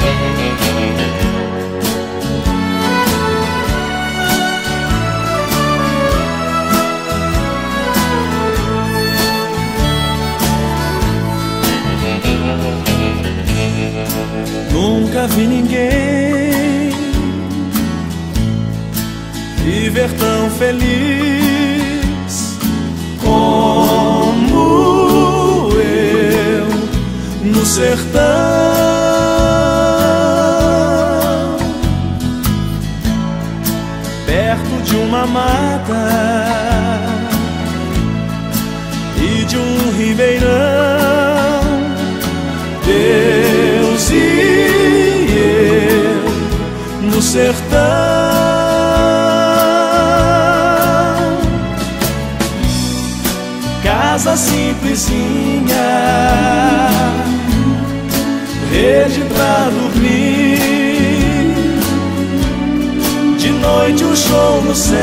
Nunca vi ninguém viver tão feliz como eu no sertão, perto de uma mata e de um ribeirão. Deus e no sertão, casa simplesinha, rede pra dormir, de noite um show no céu,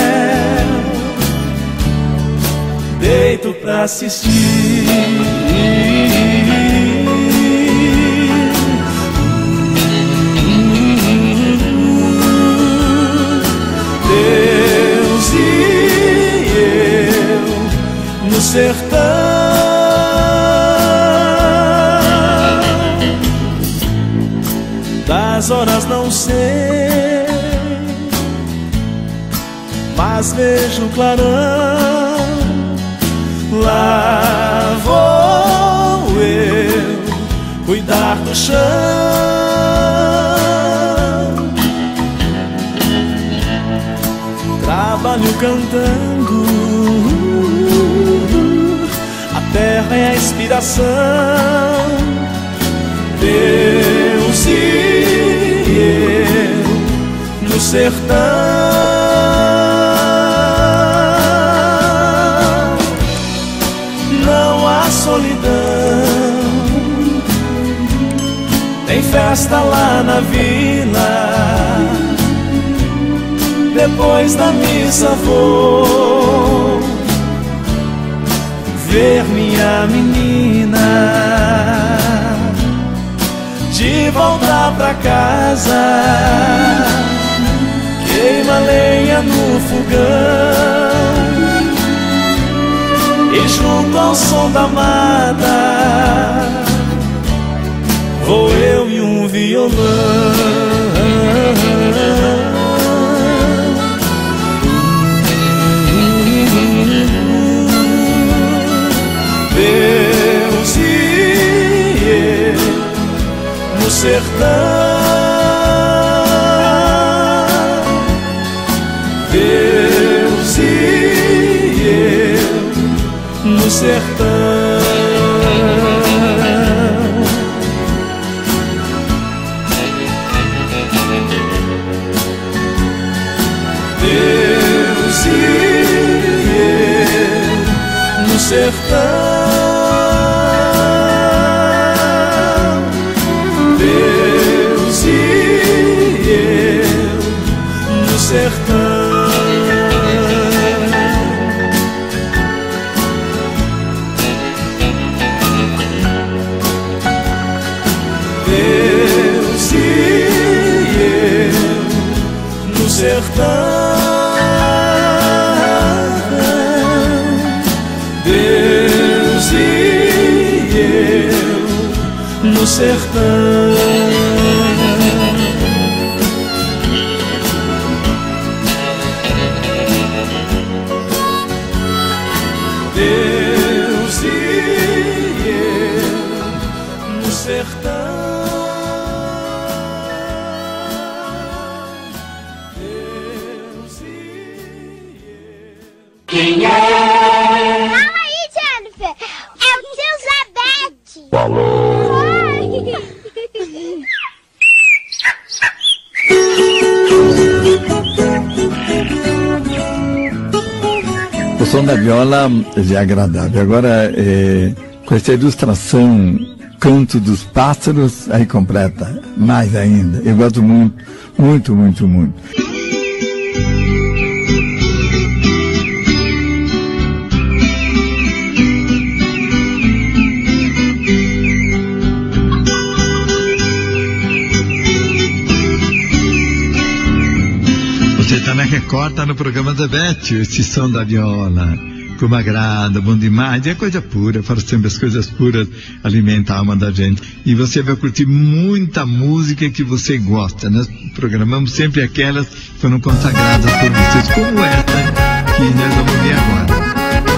deito pra assistir. Deus e eu no sertão, das horas não sei, mas vejo o clarão. Lá vou eu cuidar do chão, trabalho cantando, a terra é a inspiração. Deus e eu no sertão, não há solidão, tem fé festa lá na vila, depois da missa vou ver minha menina. De volta pra casa, queima lenha no fogão, e junto ao som da mata vou eu e um violão. Deus e eu no sertão, Deus e eu no sertão. Deus e eu no sertão. Deus e eu no sertão. Deus e eu no sertão. Deus e eu no sertão. Deus e eu no sertão. Deus e eu. Quem é? Fala aí, Jennifer. É o tio Zabete. Falou. O som da viola é agradável. Agora, é, com essa ilustração, canto dos pássaros, aí completa mais ainda. Eu gosto muito, muito, muito, muito. Você tá na Record, tá no programa da Beth, esse som da viola, como agrada, bom demais, é coisa pura, falo sempre, as coisas puras alimentam a alma da gente, e você vai curtir muita música que você gosta. Nós programamos sempre aquelas que foram consagradas por vocês, como essa que nós vamos ver agora.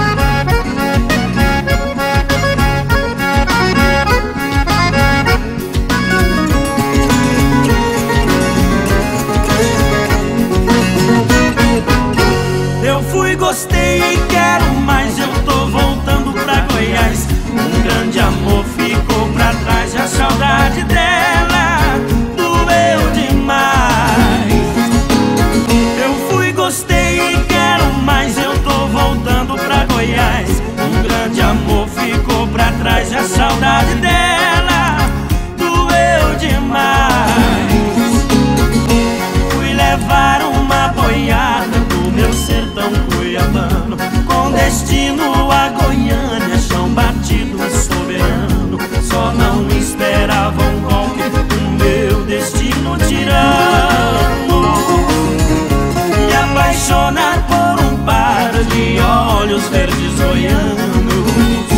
Gostei e quero mais, eu tô voltando pra Goiás. Um grande amor ficou pra trás, a saudade dela doeu demais. Eu fui, gostei e quero mais, eu tô voltando pra Goiás. Um grande amor ficou pra trás, a saudade dela doeu demais. Fui levar uma boiada do meu sertão cuiabano, com destino a Goiânia, chão batido e soberano. Só não esperava um golpe do meu destino tirano, me apaixonar por um par de olhos verdes oianos.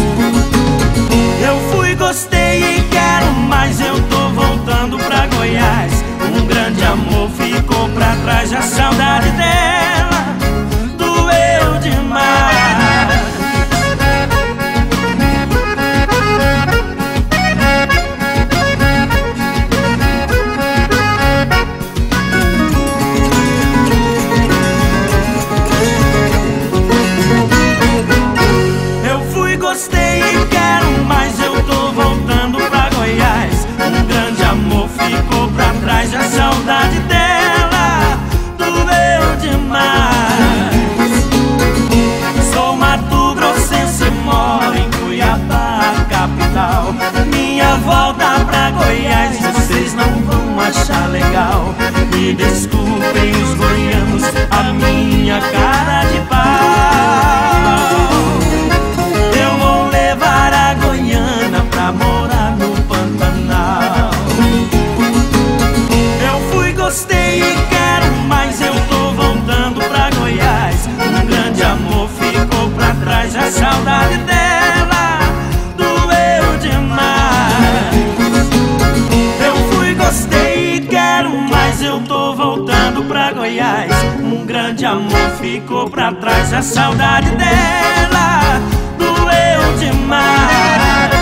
Eu fui, gostei e quero mais, eu tô voltando pra Goiás. Um grande amor ficou pra trás, a saudade dela doeu demais. Eu fui, gostei e quero mais, eu tô voltando pra Goiás. Um grande amor ficou pra trás, a saudade dela doeu demais. voltando pra Goiás. Um grande amor ficou pra trás. A saudade dela doeu demais.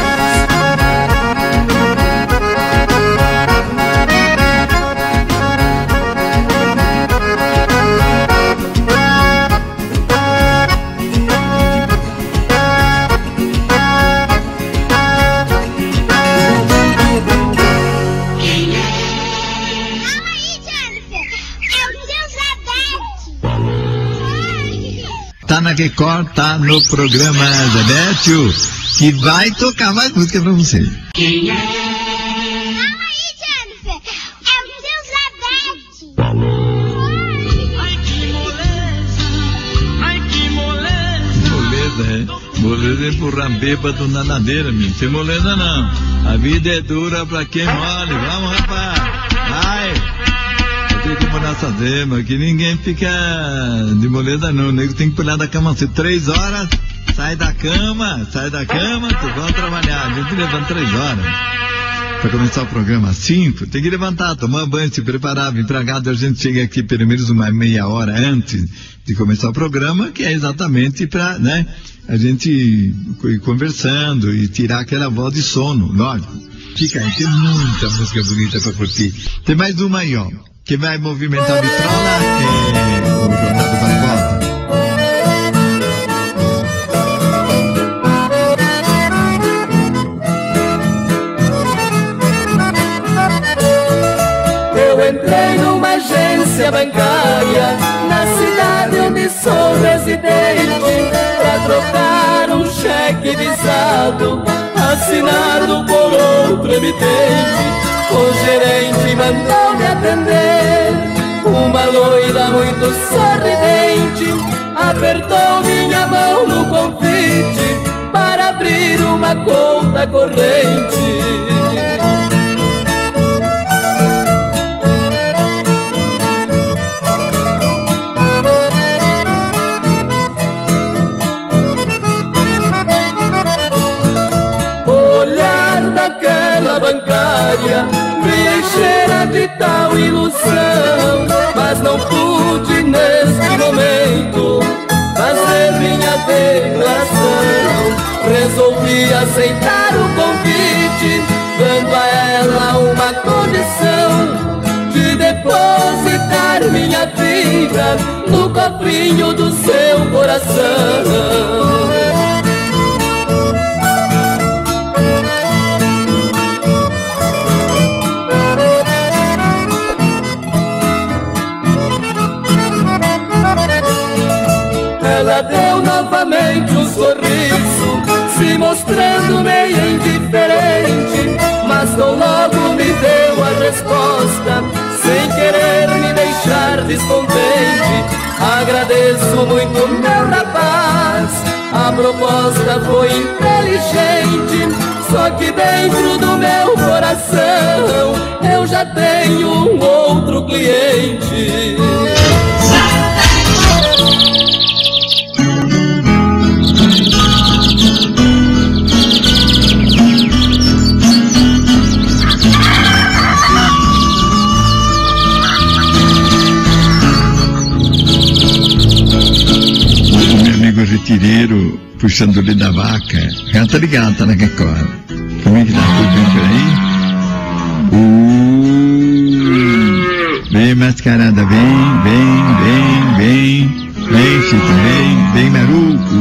Tá na Record, tá no programa Zebétio, que vai tocar mais música pra você. Quem é? Fala aí, Jennifer. É o seu Zebete. Ai, que moleza. Ai, que moleza. Moleza, é? Moleza é empurrar bêbado na ladeira, menino. Sem moleza não. A vida é dura pra quem mole. Vamos, rapaz. Vai. Tem que morar fazer, mas que ninguém fica de moleza não. O nego tem que pular da cama assim, três horas, sai da cama, sai da cama, vocês vão trabalhar. A gente levanta três horas. Para começar o programa às cinco, tem que levantar, tomar banho, se preparar, vir pra casa. A gente chega aqui pelo menos uma meia hora antes de começar o programa, que é exatamente para, né, a gente ir conversando e tirar aquela voz de sono, lógico. Fica aí, tem muita música bonita para curtir. Tem mais uma aí, ó. Quem vai movimentar a vitrola é o Jornal do Barbosa. Eu entrei numa agência bancária na cidade onde sou residente pra trocar um cheque visado assinado por outro emitente. O gerente mandou me atender. Uma loira muito sorridente apertou minha mão no convite para abrir uma conta corrente. O olhar daquela bancária me enchera de tal ilusão, mas não pude neste momento fazer minha declaração. Resolvi aceitar o convite, dando a ela uma condição de depositar minha vida no cofrinho do seu coração. Ela deu novamente um sorriso, se mostrando meio indiferente, mas tão logo me deu a resposta, sem querer me deixar descontente. Agradeço muito, meu rapaz, a proposta foi inteligente, só que dentro do meu coração eu já tenho um outro cliente. Retireiro puxando-lhe da vaca. Já tá ligado, tá na Record. Como é que tá tudo bem por aí? Uh, vem mascarada, vem, vem, vem, vem. Vem, Chico, vem, vem, Maru.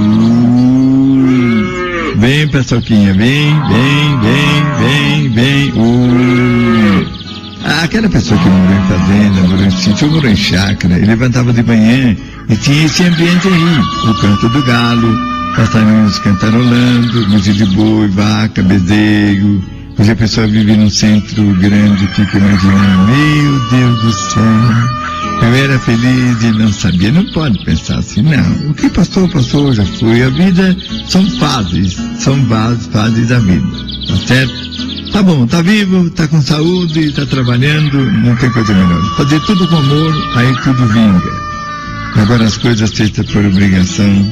Uh, vem, Paçoquinha, vem, vem, vem, vem, vem. Uh. Aquela pessoa que morou em fazenda, morou em sítio, morou em chácara, ele levantava de manhã e tinha esse ambiente aí, o canto do galo, passarinhos cantarolando, música de boi, vaca, bezerro. Hoje a pessoa vive num centro grande, fica imaginando, meu Deus do céu, eu era feliz e não sabia. Não pode pensar assim, não. O que passou, passou, já foi. A vida são fases, são fases, fases da vida, tá certo? Tá bom, tá vivo, tá com saúde, tá trabalhando, não tem coisa melhor. Fazer tudo com amor, aí tudo vinga. Agora as coisas feitas por obrigação,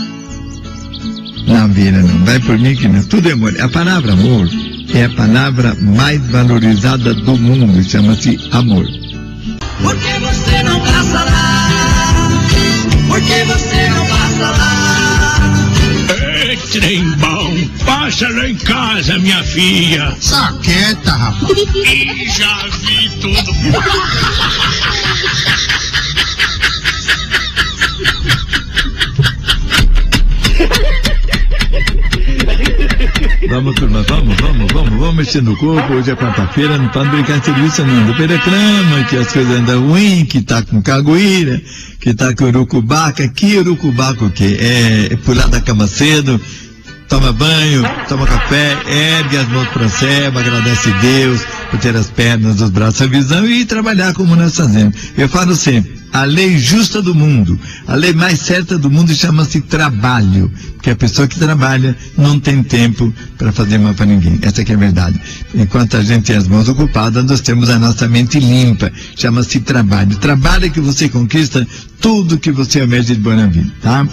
não vira não, vai por mim que não, tudo é amor. A palavra amor é a palavra mais valorizada do mundo, chama-se amor. Por que você não passa lá? Por que você não passa lá? É, trem bom, passa lá em casa, minha filha. Saqueta, rapaz. E já vi tudo. Vamos, turma, vamos, vamos, vamos, vamos mexer no corpo. Hoje é quarta-feira, não pode brincar de serviço não. Depois reclama que as coisas andam ruim, que tá com cagoeira, que tá com urucubaca. Que urucubaca o quê? É, é pular da cama cedo, toma banho, toma café, ergue as mãos para o céu, agradece a Deus por ter as pernas, os braços, a visão e trabalhar como nós fazemos. Eu falo sempre, a lei justa do mundo, a lei mais certa do mundo chama-se trabalho, porque a pessoa que trabalha não tem tempo para fazer mal para ninguém. Essa que é a verdade. Enquanto a gente tem as mãos ocupadas, nós temos a nossa mente limpa, chama-se trabalho. Trabalho é que você conquista tudo que você almeja de boa na vida, tá?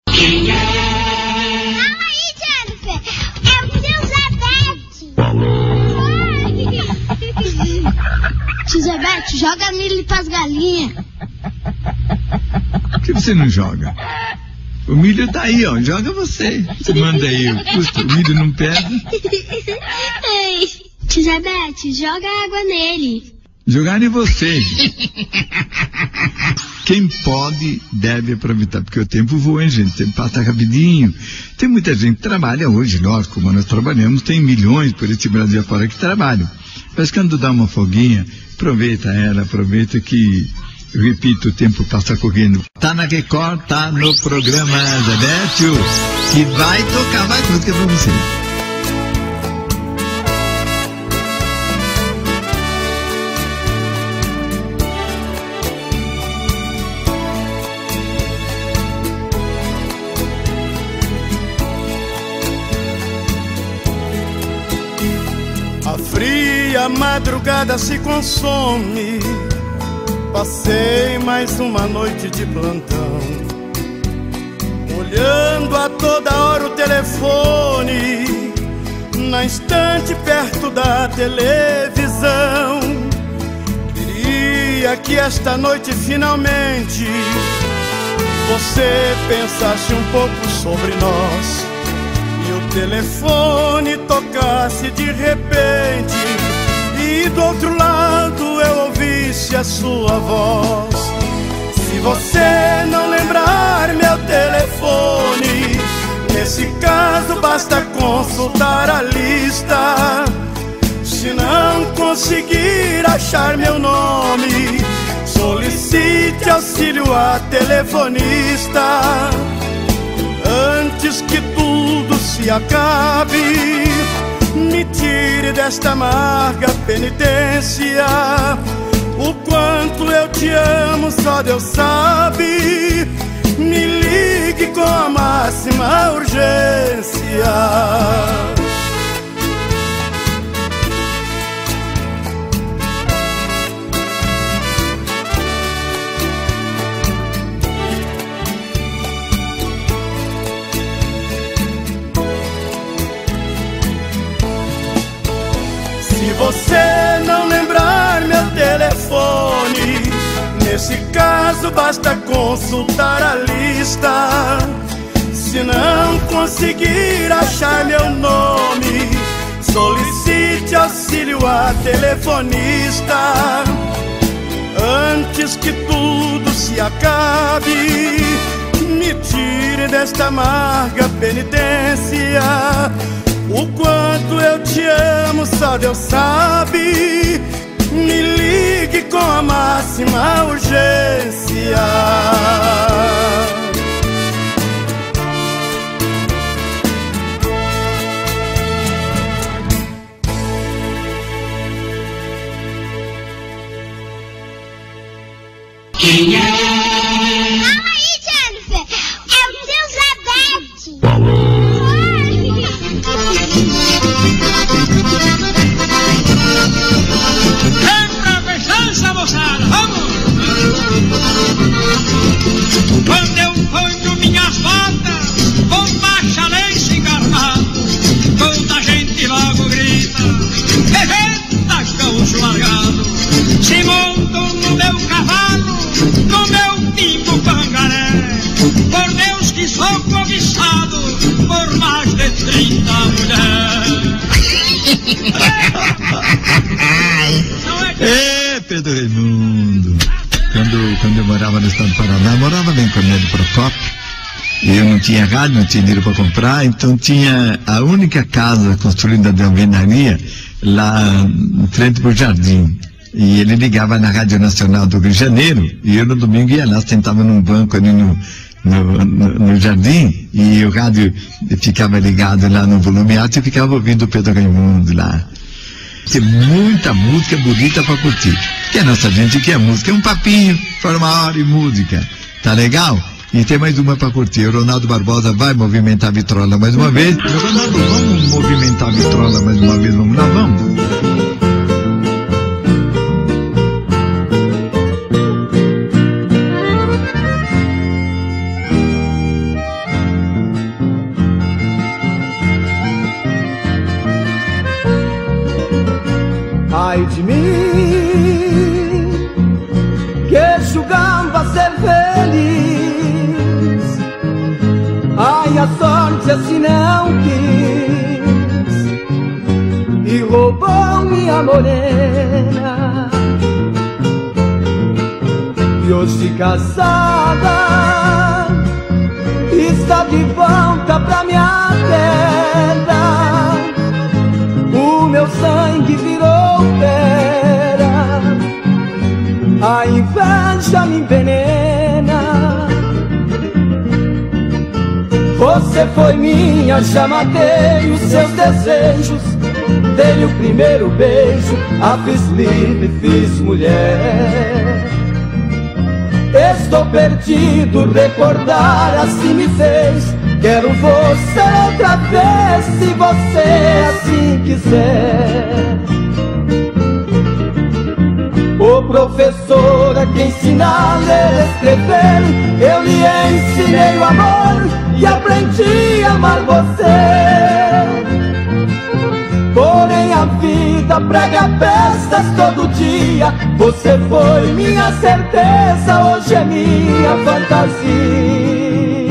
Tio Zebete, joga milho pras galinhas. Por que você não joga? O milho tá aí, ó. Joga você. Você manda aí. Custa, o milho não pesa. Ei, tio Zebete, joga água nele. Jogar em você. Quem pode, deve aproveitar, porque o tempo voa, hein, gente? O tempo passa rapidinho. Tem muita gente que trabalha hoje, nós, como nós trabalhamos, tem milhões por esse Brasil afora que trabalham. Mas quando dá uma folguinha, aproveita ela, aproveita que, eu repito, o tempo passa correndo. Tá na Record, tá no programa Zebete, que vai tocar mais música pra você. A madrugada se consome. Passei mais uma noite de plantão, olhando a toda hora o telefone, na estante perto da televisão. Queria que esta noite finalmente você pensasse um pouco sobre nós e o telefone tocasse de repente e do outro lado eu ouvisse a sua voz. Se você não lembrar meu telefone, nesse caso basta consultar a lista. Se não conseguir achar meu nome, solicite auxílio a telefonista. Antes que tudo se acabe, me tire desta amarga penitência. O quanto eu te amo só Deus sabe. Me ligue com a máxima urgência. Se você não lembrar meu telefone, nesse caso basta consultar a lista. Se não conseguir achar meu nome, solicite auxílio a telefonista. Antes que tudo se acabe, me tire desta amarga penitência. O quanto eu te amo só Deus sabe. Me ligue com a máxima urgência. Quem é? Fala aí, Jennifer. É o seu Zebete. Falou. Efervescência, moçada, vamos! Quando eu ponho minhas botas, com baixa lenço encarnado, toda a gente logo grita: eita, gaúcho largado! Se montam no meu carro, quando, quando, quando eu morava no estado do Paraná, eu morava bem com a minha de Procópio. Eu não tinha rádio, não tinha dinheiro para comprar, então tinha a única casa construída de alvenaria lá em frente pro jardim. E ele ligava na Rádio Nacional do Rio de Janeiro, e eu no domingo ia lá, sentava num banco ali no, no, no, no jardim, e o rádio ficava ligado lá no volume alto e ficava ouvindo o Pedro Raimundo lá. Tem muita música bonita para curtir. Que a nossa gente quer música, é um papinho, para uma hora e música. Tá legal? E tem mais uma para curtir. O Ronaldo Barbosa vai movimentar a vitrola mais uma vez. Ronaldo, vamos movimentar a vitrola mais uma vez? Vamos lá, vamos. Ai de mim, que julgava ser feliz. Ai, a sorte assim não quis e roubou minha morena. E hoje casada está de volta pra minha terra. O meu sangue virou pedra, a inveja me envenena. Você foi minha, já matei os seus desejos. Dei o primeiro beijo, a fiz livre, fiz mulher. Estou perdido, recordar assim me fez. Quero você outra vez, se você assim quiser. Ô professora que ensina a ler e escrever, eu lhe ensinei o amor e aprendi a amar você. Porém a vida prega peças todo dia. Você foi minha certeza, hoje é minha fantasia.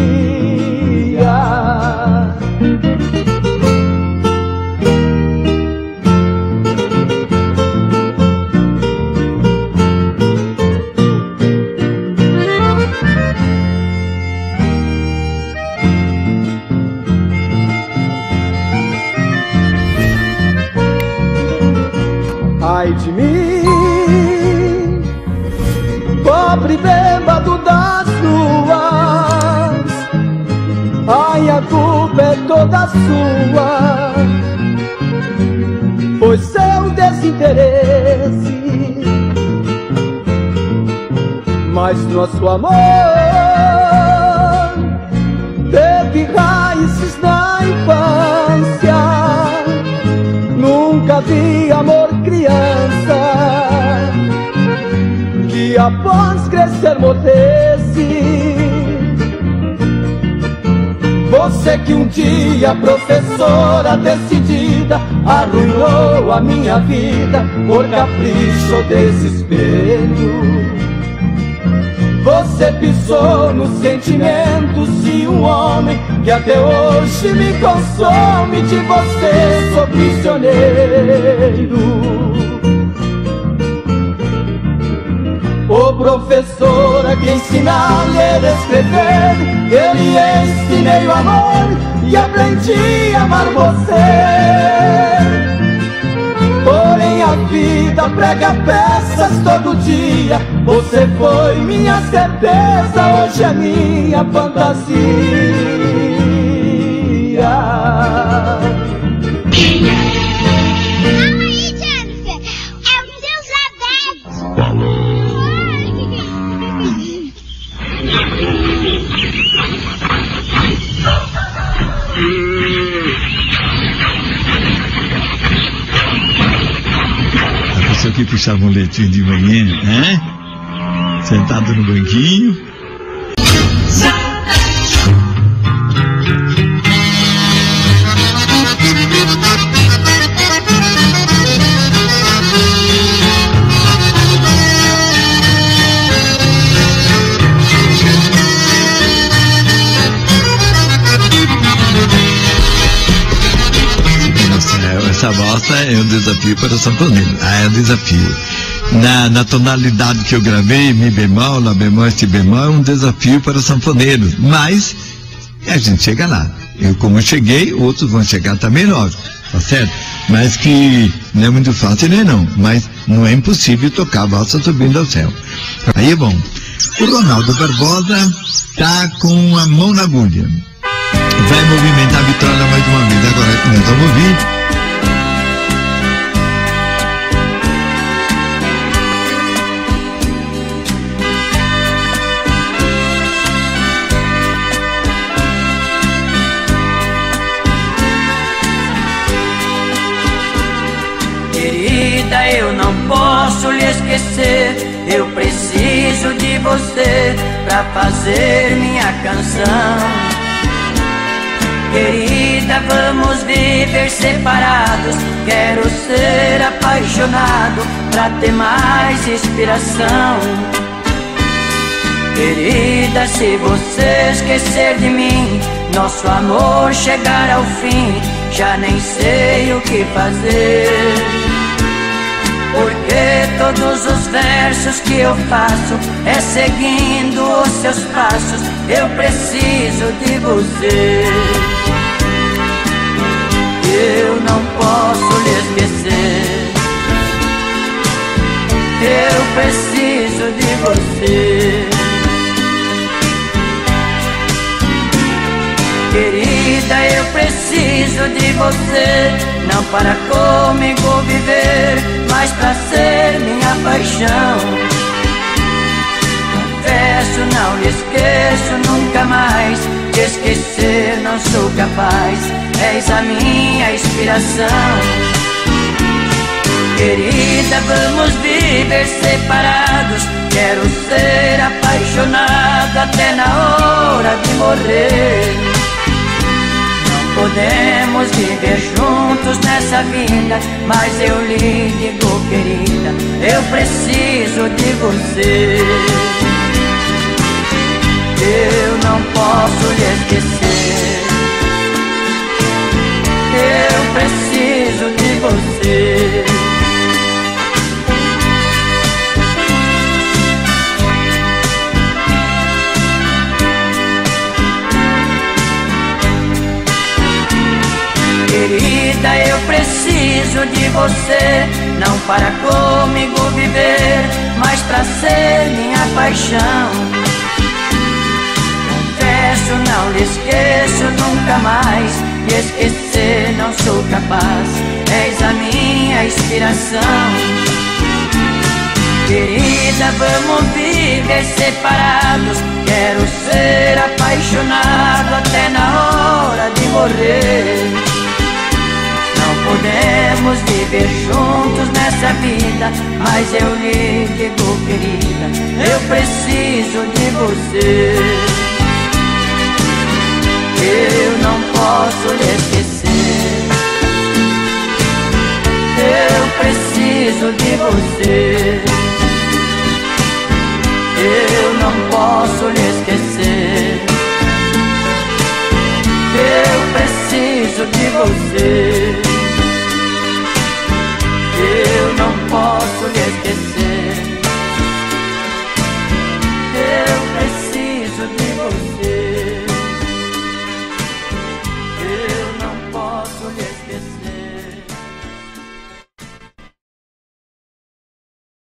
Ai de mim, pobre bêbado das ruas. Ai, a culpa é toda sua, foi seu desinteresse. Mas nosso amor teve raízes na infância. Nunca vi amor criança que após crescer morresse. Você que um dia, professora decidida, arruinou a minha vida por capricho ou desespero. Você pisou nos sentimentos de um homem que até hoje me consome. De você sou prisioneiro. Ô professora que ensina a ler e escrever, eu lhe ensinei o amor e aprendi a amar você. Porém a vida prega peças todo dia. Você foi minha certeza, hoje é minha fantasia. Que puxava um leitinho de manhã, né? Sentado no banquinho. Essa bosta é um desafio para o São Paulo. Ah, é um desafio. na, na tonalidade que eu gravei, Mi bemol, Lá bemol, Si bemol, é um desafio para os sanfoneiros, mas a gente chega lá. Eu, como cheguei, outros vão chegar também, lógico, tá certo? Mas que não é muito fácil, nem não, mas não é impossível tocar a valsa subindo ao céu. Aí é bom. O Ronaldo Barbosa tá com a mão na agulha. Vai movimentar a vitrola mais uma vez. Agora nós vamos ouvir. Querida, eu não posso lhe esquecer. Eu preciso de você pra fazer minha canção. Querida, vamos viver separados. Quero ser apaixonado pra ter mais inspiração. Querida, se você esquecer de mim, nosso amor chegar ao fim, já nem sei o que fazer. Porque todos os versos que eu faço é seguindo os seus passos. Eu preciso de você. Eu não posso lhe esquecer. Eu preciso de você. Querida, eu preciso de você. Não para comigo viver, mas pra ser minha paixão. Confesso, não lhe esqueço nunca mais. Te esquecer não sou capaz. És a minha inspiração. Querida, vamos viver separados. Quero ser apaixonado até na hora de morrer. Podemos viver juntos nessa vida, mas eu lhe digo, querida, eu preciso de você. Eu não posso lhe esquecer. Eu preciso de você. Querida, eu preciso de você. Não para comigo viver, mas pra ser minha paixão. Confesso, não lhe esqueço nunca mais. E esquecer não sou capaz. És a minha inspiração. Querida, vamos viver separados. Quero ser apaixonado até na hora de morrer. Não podemos viver juntos nessa vida, mas eu lhe digo, querida, eu preciso de você. Eu não posso lhe esquecer. Eu preciso de você. Eu não posso lhe esquecer. Eu preciso de você.